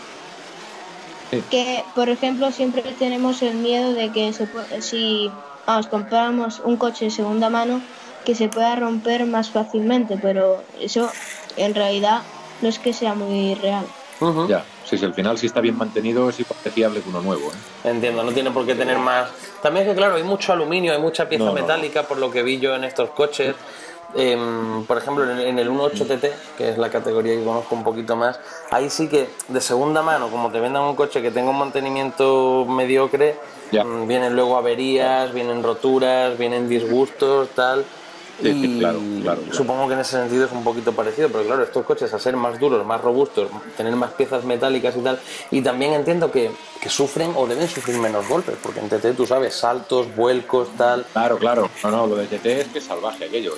Que, por ejemplo, siempre tenemos el miedo de que si compramos un coche de segunda mano, que se pueda romper más fácilmente, pero eso en realidad no es que sea muy real. Ya, sí, al final si está bien mantenido es igual de fiable que uno nuevo, ¿eh? Entiendo, no tiene por qué tener más. También es que claro, hay mucho aluminio, hay mucha pieza metálica, por lo que vi yo en estos coches. Por ejemplo, en el 1.8 TT, que es la categoría que conozco un poquito más, ahí sí que de segunda mano, como te vendan un coche que tenga un mantenimiento mediocre, vienen luego averías, vienen roturas, vienen disgustos, tal. Y claro. Supongo que en ese sentido es un poquito parecido, pero claro, estos coches a ser más duros, más robustos, tener más piezas metálicas y tal, y también entiendo que sufren o deben sufrir menos golpes, porque en TT tú sabes, saltos, vuelcos, tal. Claro. No, lo de TT es que es salvaje aquello.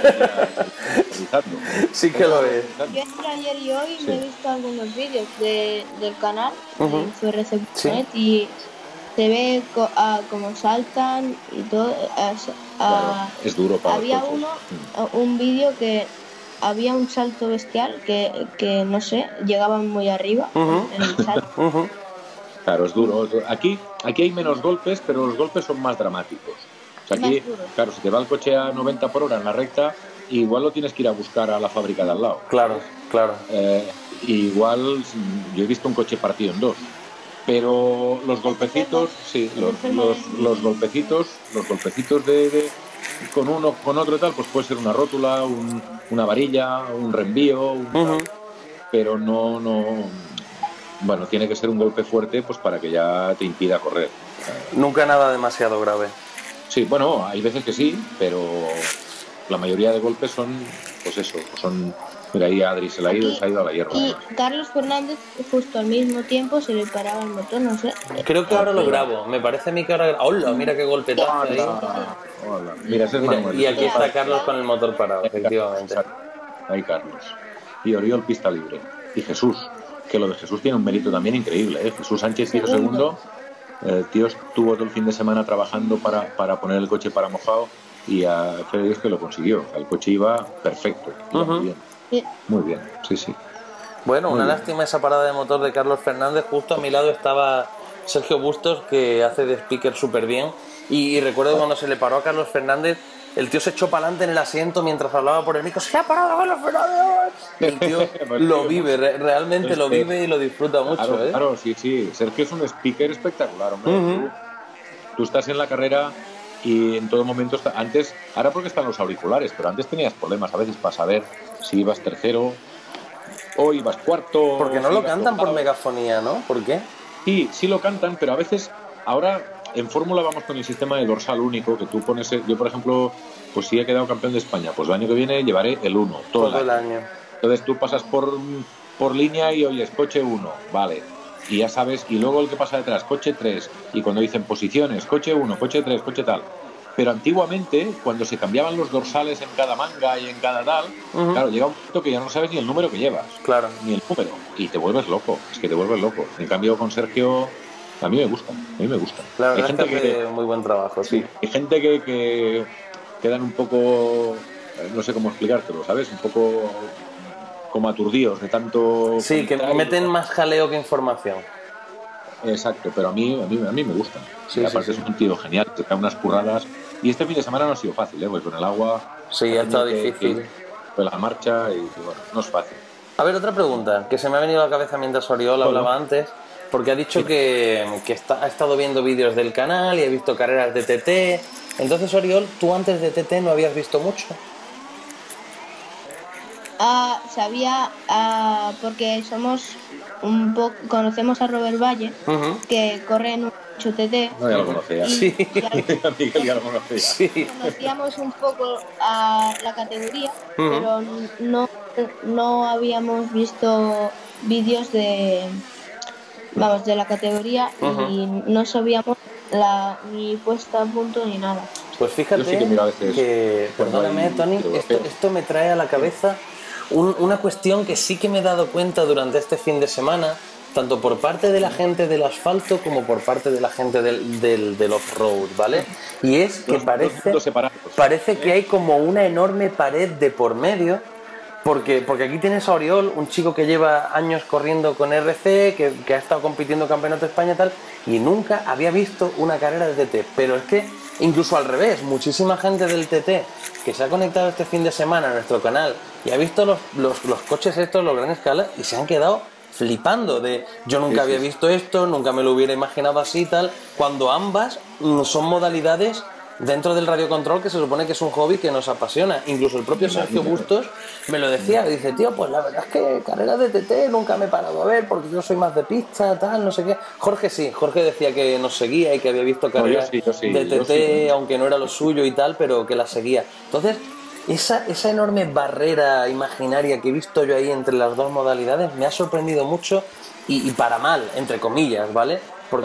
Sí que lo es. Yo entre ayer y hoy me he visto algunos vídeos del canal de FRC.net y se ve cómo saltan y todo. Es duro para había un vídeo que había un salto bestial que no sé, llegaban muy arriba en el salto. Claro, es duro. Aquí hay menos golpes, pero los golpes son más dramáticos. O sea, aquí, claro, si te va el coche a 90 por hora en la recta, igual lo tienes que ir a buscar a la fábrica de al lado. Claro. Igual yo he visto un coche partido en dos. Pero los golpecitos, los golpecitos de con uno, con otro tal, pues puede ser una rótula, una varilla, un reenvío, pero no, bueno, tiene que ser un golpe fuerte pues para que ya te impida correr. Nunca nada demasiado grave. Sí, bueno, hay veces que sí, pero la mayoría de golpes son, mira, ahí Adri se ha ido a la hierba. Y Carlos Fernández, justo al mismo tiempo, se le paraba el motor, no sé. Creo que ahora lo grabo. Me parece a mí que ahora... ¡Hola! Mira qué golpetazo ahí. Hola. Mira, ese es Manuel. Y aquí está Carlos con el motor parado, efectivamente. Ahí Carlos. Y Oriol pista libre. Y Jesús. Que lo de Jesús tiene un mérito también increíble, ¿eh? Jesús Sánchez, tío segundo. Tío estuvo todo el fin de semana trabajando para poner el coche para mojado y a Fede que lo consiguió. El coche iba perfecto. Iba muy bien. Muy bien, sí. Bueno, una lástima esa parada de motor de Carlos Fernández. Justo a mi lado estaba Sergio Bustos, que hace de speaker súper bien. Y recuerdo cuando se le paró a Carlos Fernández, el tío se echó para adelante en el asiento mientras hablaba por el micro. ¡Se ha parado Carlos Fernández! El tío lo vive, realmente lo vive y lo disfruta mucho. Claro, sí. Sergio es un speaker espectacular, hombre. Tú estás en la carrera y en todo momento antes, ahora porque están los auriculares, pero antes tenías problemas a veces para saber si ibas tercero o ibas cuarto. Porque no lo cantan por megafonía, ¿no? ¿Por qué? Sí lo cantan, pero a veces ahora en Fórmula vamos con el sistema de dorsal único, que tú pones, yo por ejemplo, pues si he quedado campeón de España, pues el año que viene llevaré el 1, todo el año. Entonces tú pasas por línea y oyes coche 1, vale, y ya sabes, y luego el que pasa detrás, coche 3, y cuando dicen posiciones, coche 1, coche 3, coche tal. Pero antiguamente, cuando se cambiaban los dorsales en cada manga y en cada tal, claro, llega un punto que ya no sabes ni el número que llevas, claro, ni el número, y te vuelves loco, es que te vuelves loco. En cambio con Sergio, a mí me gusta. La verdad es que hace muy buen trabajo, sí. Hay gente que quedan un poco, no sé cómo explicártelo, ¿sabes? Un poco como aturdidos de tanto... Sí, que meten más jaleo que información. Exacto, pero a mí me gusta. Sí, y aparte es un tío genial, te da unas curradas. Y este fin de semana no ha sido fácil, porque con el agua... Sí, ha estado difícil. Con la marcha y bueno, no es fácil. A ver, otra pregunta, que se me ha venido a la cabeza mientras Oriol hablaba antes, porque ha dicho que ha estado viendo vídeos del canal y ha visto carreras de TT. Entonces, Oriol, ¿tú antes de TT no habías visto mucho? Sabía, porque conocemos a Robert Valle, que corre en un 8TT. No, ya lo conocía. Sí. Miguel ya lo conocía. Sí. Conocíamos un poco a la categoría, pero no habíamos visto vídeos de la categoría y no sabíamos ni puesta a punto ni nada. Pues fíjate que perdóname, Tony, esto me trae a la cabeza una cuestión que sí que me he dado cuenta durante este fin de semana, tanto por parte de la gente del asfalto como por parte de la gente del off-road, ¿vale? Y es que parece que hay como una enorme pared de por medio, porque aquí tienes a Oriol, un chico que lleva años corriendo con RC, que ha estado compitiendo en Campeonato de España y tal, y nunca había visto una carrera de TT, pero es que incluso al revés, muchísima gente del TT que se ha conectado este fin de semana a nuestro canal y ha visto los coches estos, los Gran Escala, y se han quedado flipando de yo nunca había visto esto, nunca me lo hubiera imaginado así y tal, cuando ambas son modalidades dentro del radiocontrol que se supone que es un hobby que nos apasiona. Incluso el propio Sergio Bustos me lo decía, dice, tío, pues la verdad es que carreras de TT nunca me he parado a ver porque yo soy más de pista, tal, no sé qué. Jorge decía que nos seguía y que había visto carreras de TT, aunque no era lo suyo y tal, pero que las seguía. Entonces, esa enorme barrera imaginaria que he visto yo ahí entre las dos modalidades me ha sorprendido mucho y para mal, entre comillas, ¿vale?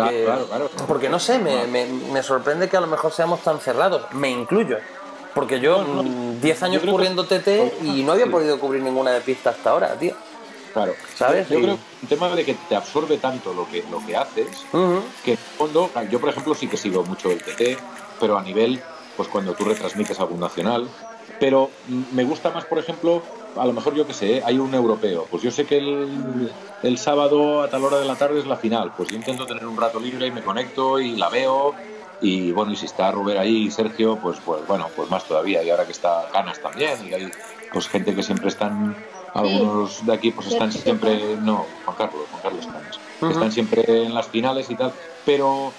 Porque no sé, me sorprende que a lo mejor seamos tan cerrados, me incluyo, porque yo 10 años corriendo TT y no había podido cubrir ninguna de pista hasta ahora, tío. Claro, ¿sabes? Yo creo que el tema de que te absorbe tanto lo que haces, que en el fondo, yo por ejemplo sí que sigo mucho el TT, pero a nivel, pues cuando tú retransmites algún nacional, pero me gusta más, por ejemplo, a lo mejor yo que sé, hay un europeo, pues yo sé que el sábado a tal hora de la tarde es la final, pues yo intento tener un rato libre y me conecto y la veo, y bueno, y si está Robert ahí y Sergio, pues bueno, pues más todavía, y ahora que está Canas también, y hay pues gente que siempre están, algunos de aquí pues están siempre, no, Juan Carlos Canas, están siempre en las finales y tal, pero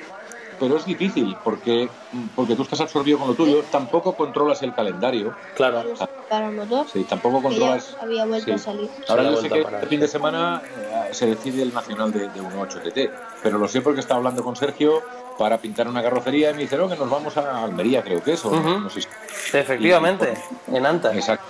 es difícil porque tú estás absorbido con lo tuyo, tampoco controlas el calendario. Claro. Para el motor. Sí, tampoco controlas. Ya había vuelto a salir. Ahora yo sé que el fin de semana se decide el nacional de 1.8 TT, pero lo sé porque estaba hablando con Sergio para pintar una carrocería y me dijeron que nos vamos a Almería, creo que es, o no sé si... Efectivamente, en Anta. Exacto.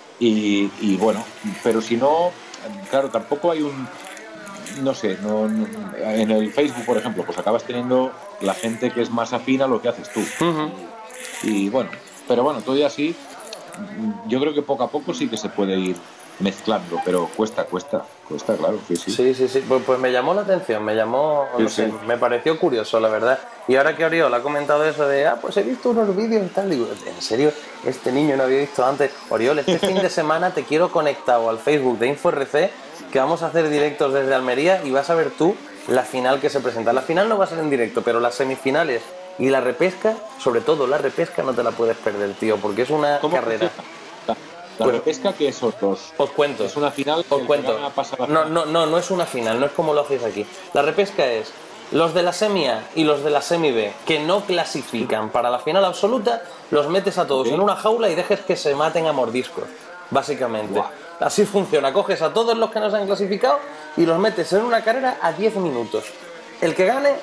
Y bueno, pero si no, claro, tampoco hay un... No sé, en el Facebook, por ejemplo, pues acabas teniendo la gente que es más afín a lo que haces tú. Y bueno, pero bueno, todo y así, yo creo que poco a poco sí que se puede ir mezclando, pero cuesta, claro, sí. Sí, pues me llamó la atención, me pareció curioso, la verdad. Y ahora que Oriol ha comentado eso de, pues he visto unos vídeos y tal, digo, ¿en serio? Este niño no había visto antes. Oriol, este fin de semana te quiero conectado al Facebook de InfoRC, que vamos a hacer directos desde Almería y vas a ver tú la final que se presenta. La final no va a ser en directo, pero las semifinales y la repesca, sobre todo la repesca, no te la puedes perder, tío, porque es una carrera. ¿La repesca qué es otros? Os cuento. ¿Es una final? Os cuento. No es una final, no es como lo hacéis aquí. La repesca es los de la semi A y los de la semi B que no clasifican para la final absoluta, los metes a todos en una jaula y dejes que se maten a mordiscos, básicamente. Wow. Así funciona, coges a todos los que nos han clasificado y los metes en una carrera a 10 minutos. El que gane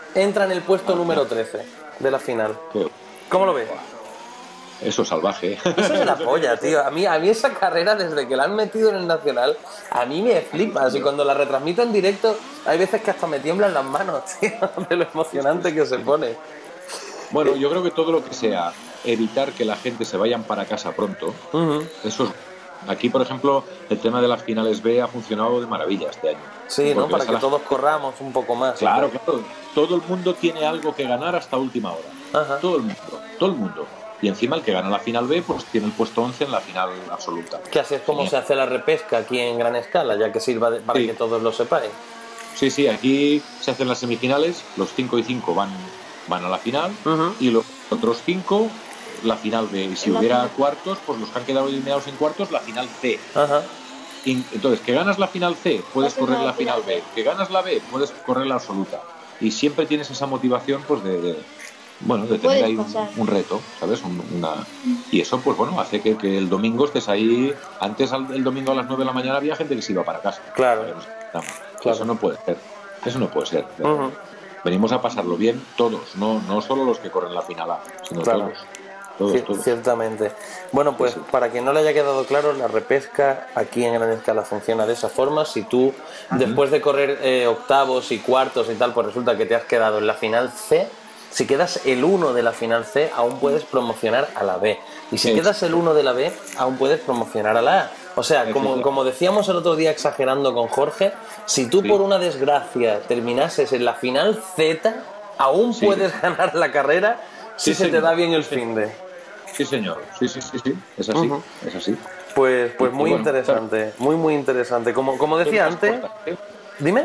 entra en el puesto número 13 de la final. ¿Cómo lo ves? Eso es salvaje. Eso es la polla, tío. A mí esa carrera, desde que la han metido en el Nacional, a mí me flipa. Así cuando la retransmito en directo, hay veces que hasta me tiemblan las manos, tío, de lo emocionante que se pone. Bueno, yo creo que todo lo que sea evitar que la gente se vayan para casa pronto, eso es... Aquí, por ejemplo, el tema de las finales B ha funcionado de maravilla este año. Sí, ¿no? Para que todos corramos un poco más. Claro, claro. Todo el mundo tiene algo que ganar hasta última hora. Ajá. Todo el mundo. Y encima el que gana la final B, pues tiene el puesto 11 en la final absoluta. Que así es como se hace la repesca aquí en gran escala, ya que sirva para que todos lo sepáis. Sí, sí, aquí se hacen las semifinales, los 5 y 5 van a la final, y los otros 5 la final B. Y si hubiera cuartos, pues los que han quedado eliminados en cuartos, la final C. Ajá. Entonces, que ganas la final C, puedes correr la final B. Que ganas la B, puedes correr la absoluta. Y siempre tienes esa motivación, pues de tener ahí un reto, ¿sabes? Y eso, pues bueno, hace que el domingo estés ahí. Antes, el domingo a las 9 de la mañana había gente que se iba para casa. Claro. Eso no puede ser. Eso no puede ser. Venimos a pasarlo bien todos, no solo los que corren la final A, sino todos. Todos. Ciertamente. Bueno, pues para quien no le haya quedado claro, la repesca aquí en gran escala funciona de esa forma. Si tú, después de correr octavos y cuartos y tal, pues resulta que te has quedado en la final C, si quedas el 1 de la final C, aún puedes promocionar a la B. Y si quedas el 1 de la B, aún puedes promocionar a la A. O sea, como decíamos el otro día exagerando con Jorge, si tú por una desgracia terminases en la final Z, aún puedes ganar la carrera si se te da bien el finde. Sí, señor. Sí. Es así. Es así. Pues muy interesante. Muy interesante. Como decía antes... Dime.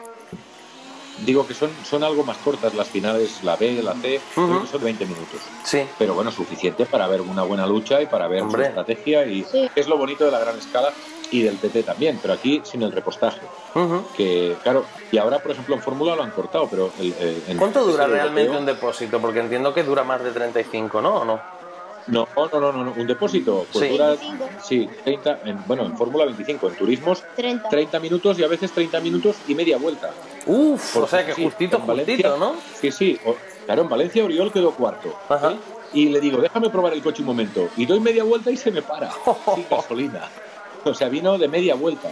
Digo que son algo más cortas las finales, la B, la C, creo que son 20 minutos. Sí. Pero bueno, suficiente para ver una buena lucha y para ver su estrategia. Y es lo bonito de la gran escala y del TT también, pero aquí sin el repostaje. Que, claro, y ahora, por ejemplo, en Fórmula lo han cortado, pero... ¿Cuánto dura realmente un depósito? Porque entiendo que dura más de 35, ¿no? ¿O no? No. Un depósito pues dura 30, en Fórmula 25, en turismos 30 minutos y a veces 30 minutos y media vuelta. O sea que justito, ¿no? Sí. Claro, en Valencia Oriol quedó cuarto. Ajá. Y le digo, déjame probar el coche un momento. Y doy media vuelta y se me para, sin gasolina. O sea, vino de media vuelta.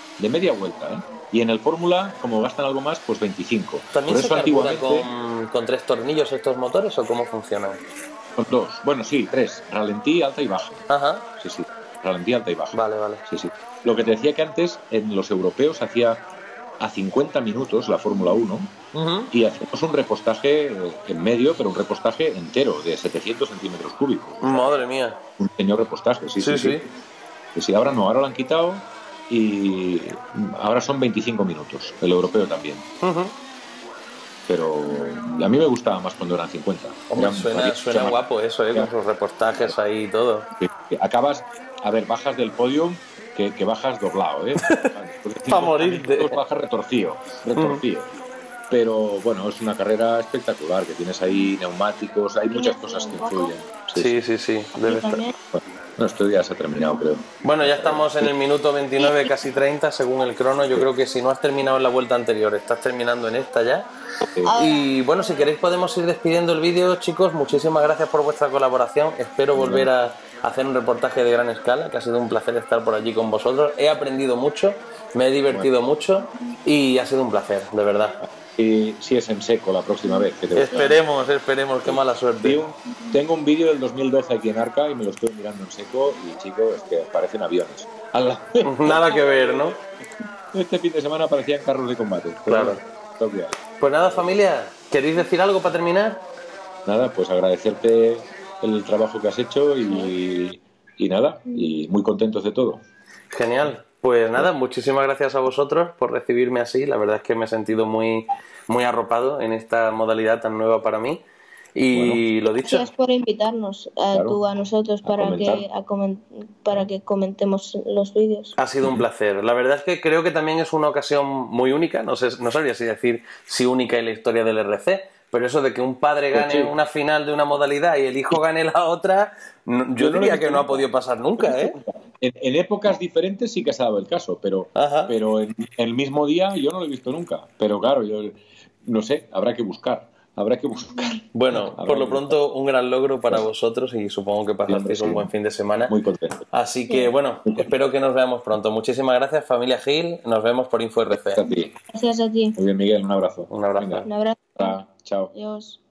Y en el Fórmula, como gastan algo más, pues 25. ¿También se carbura con 3 tornillos estos motores o cómo funcionan? Con 2. Bueno, sí, 3. Ralentí, alta y baja. Ajá. Sí. Ralentí, alta y baja. Vale. Sí. Lo que te decía que antes, en los europeos, hacía a 50 minutos la Fórmula 1 y hacemos un repostaje en medio, pero un repostaje entero, de 700 centímetros cúbicos. Madre mía. Un pequeño repostaje, sí. Ahora no, ahora lo han quitado y ahora son 25 minutos. El europeo también. Pero a mí me gustaba más cuando eran 50. Hombre, suena guapo eso, con sus repostajes ahí y todo. Que acabas, bajas del podio que bajas doblado, Para morirte. Bajas retorcido. Pero bueno, es una carrera espectacular, que tienes ahí neumáticos, hay muchas cosas que influyen. Sí, debe estar. Bueno, esto ya se ha terminado, creo. Bueno, ya estamos en el minuto 29, casi 30, según el crono. Yo creo que si no has terminado en la vuelta anterior, estás terminando en esta ya. Y bueno, si queréis podemos ir despidiendo el vídeo, chicos. Muchísimas gracias por vuestra colaboración. Espero volver a hacer un reportaje de gran escala, que ha sido un placer estar por allí con vosotros. He aprendido mucho, me he divertido mucho y ha sido un placer, de verdad. Y si es en seco la próxima vez. Que esperemos, qué mala suerte. Tengo un vídeo del 2012 aquí en Arca y me lo estoy mirando en seco y, chicos, es que parecen aviones. Nada que ver, ¿no? Este fin de semana parecían carros de combate. Claro. Pues nada, familia, ¿queréis decir algo para terminar? Nada, pues agradecerte el trabajo que has hecho y nada, y muy contentos de todo. Genial. Pues nada, muchísimas gracias a vosotros por recibirme así. La verdad es que me he sentido muy arropado en esta modalidad tan nueva para mí. Y lo dicho. Gracias por invitarnos a nosotros para que comentemos los vídeos. Ha sido un placer. La verdad es que creo que también es una ocasión muy única. No sabría si decir si única en la historia del RC. Pero eso de que un padre gane una final de una modalidad y el hijo gane la otra, yo diría que no ha podido pasar nunca, en épocas diferentes sí que se ha dado el caso, pero en el mismo día yo no lo he visto nunca. Pero claro, yo no sé, habrá que buscar. Bueno, por lo pronto un gran logro para vosotros y supongo que pasasteis un buen fin de semana. Muy contento. Así que bueno, espero que nos veamos pronto. Muchísimas gracias, familia Gil. Nos vemos por InfoRC. Gracias a ti. Muy bien, Miguel, un abrazo. Un abrazo. Venga. Un abrazo. Chao. Adiós.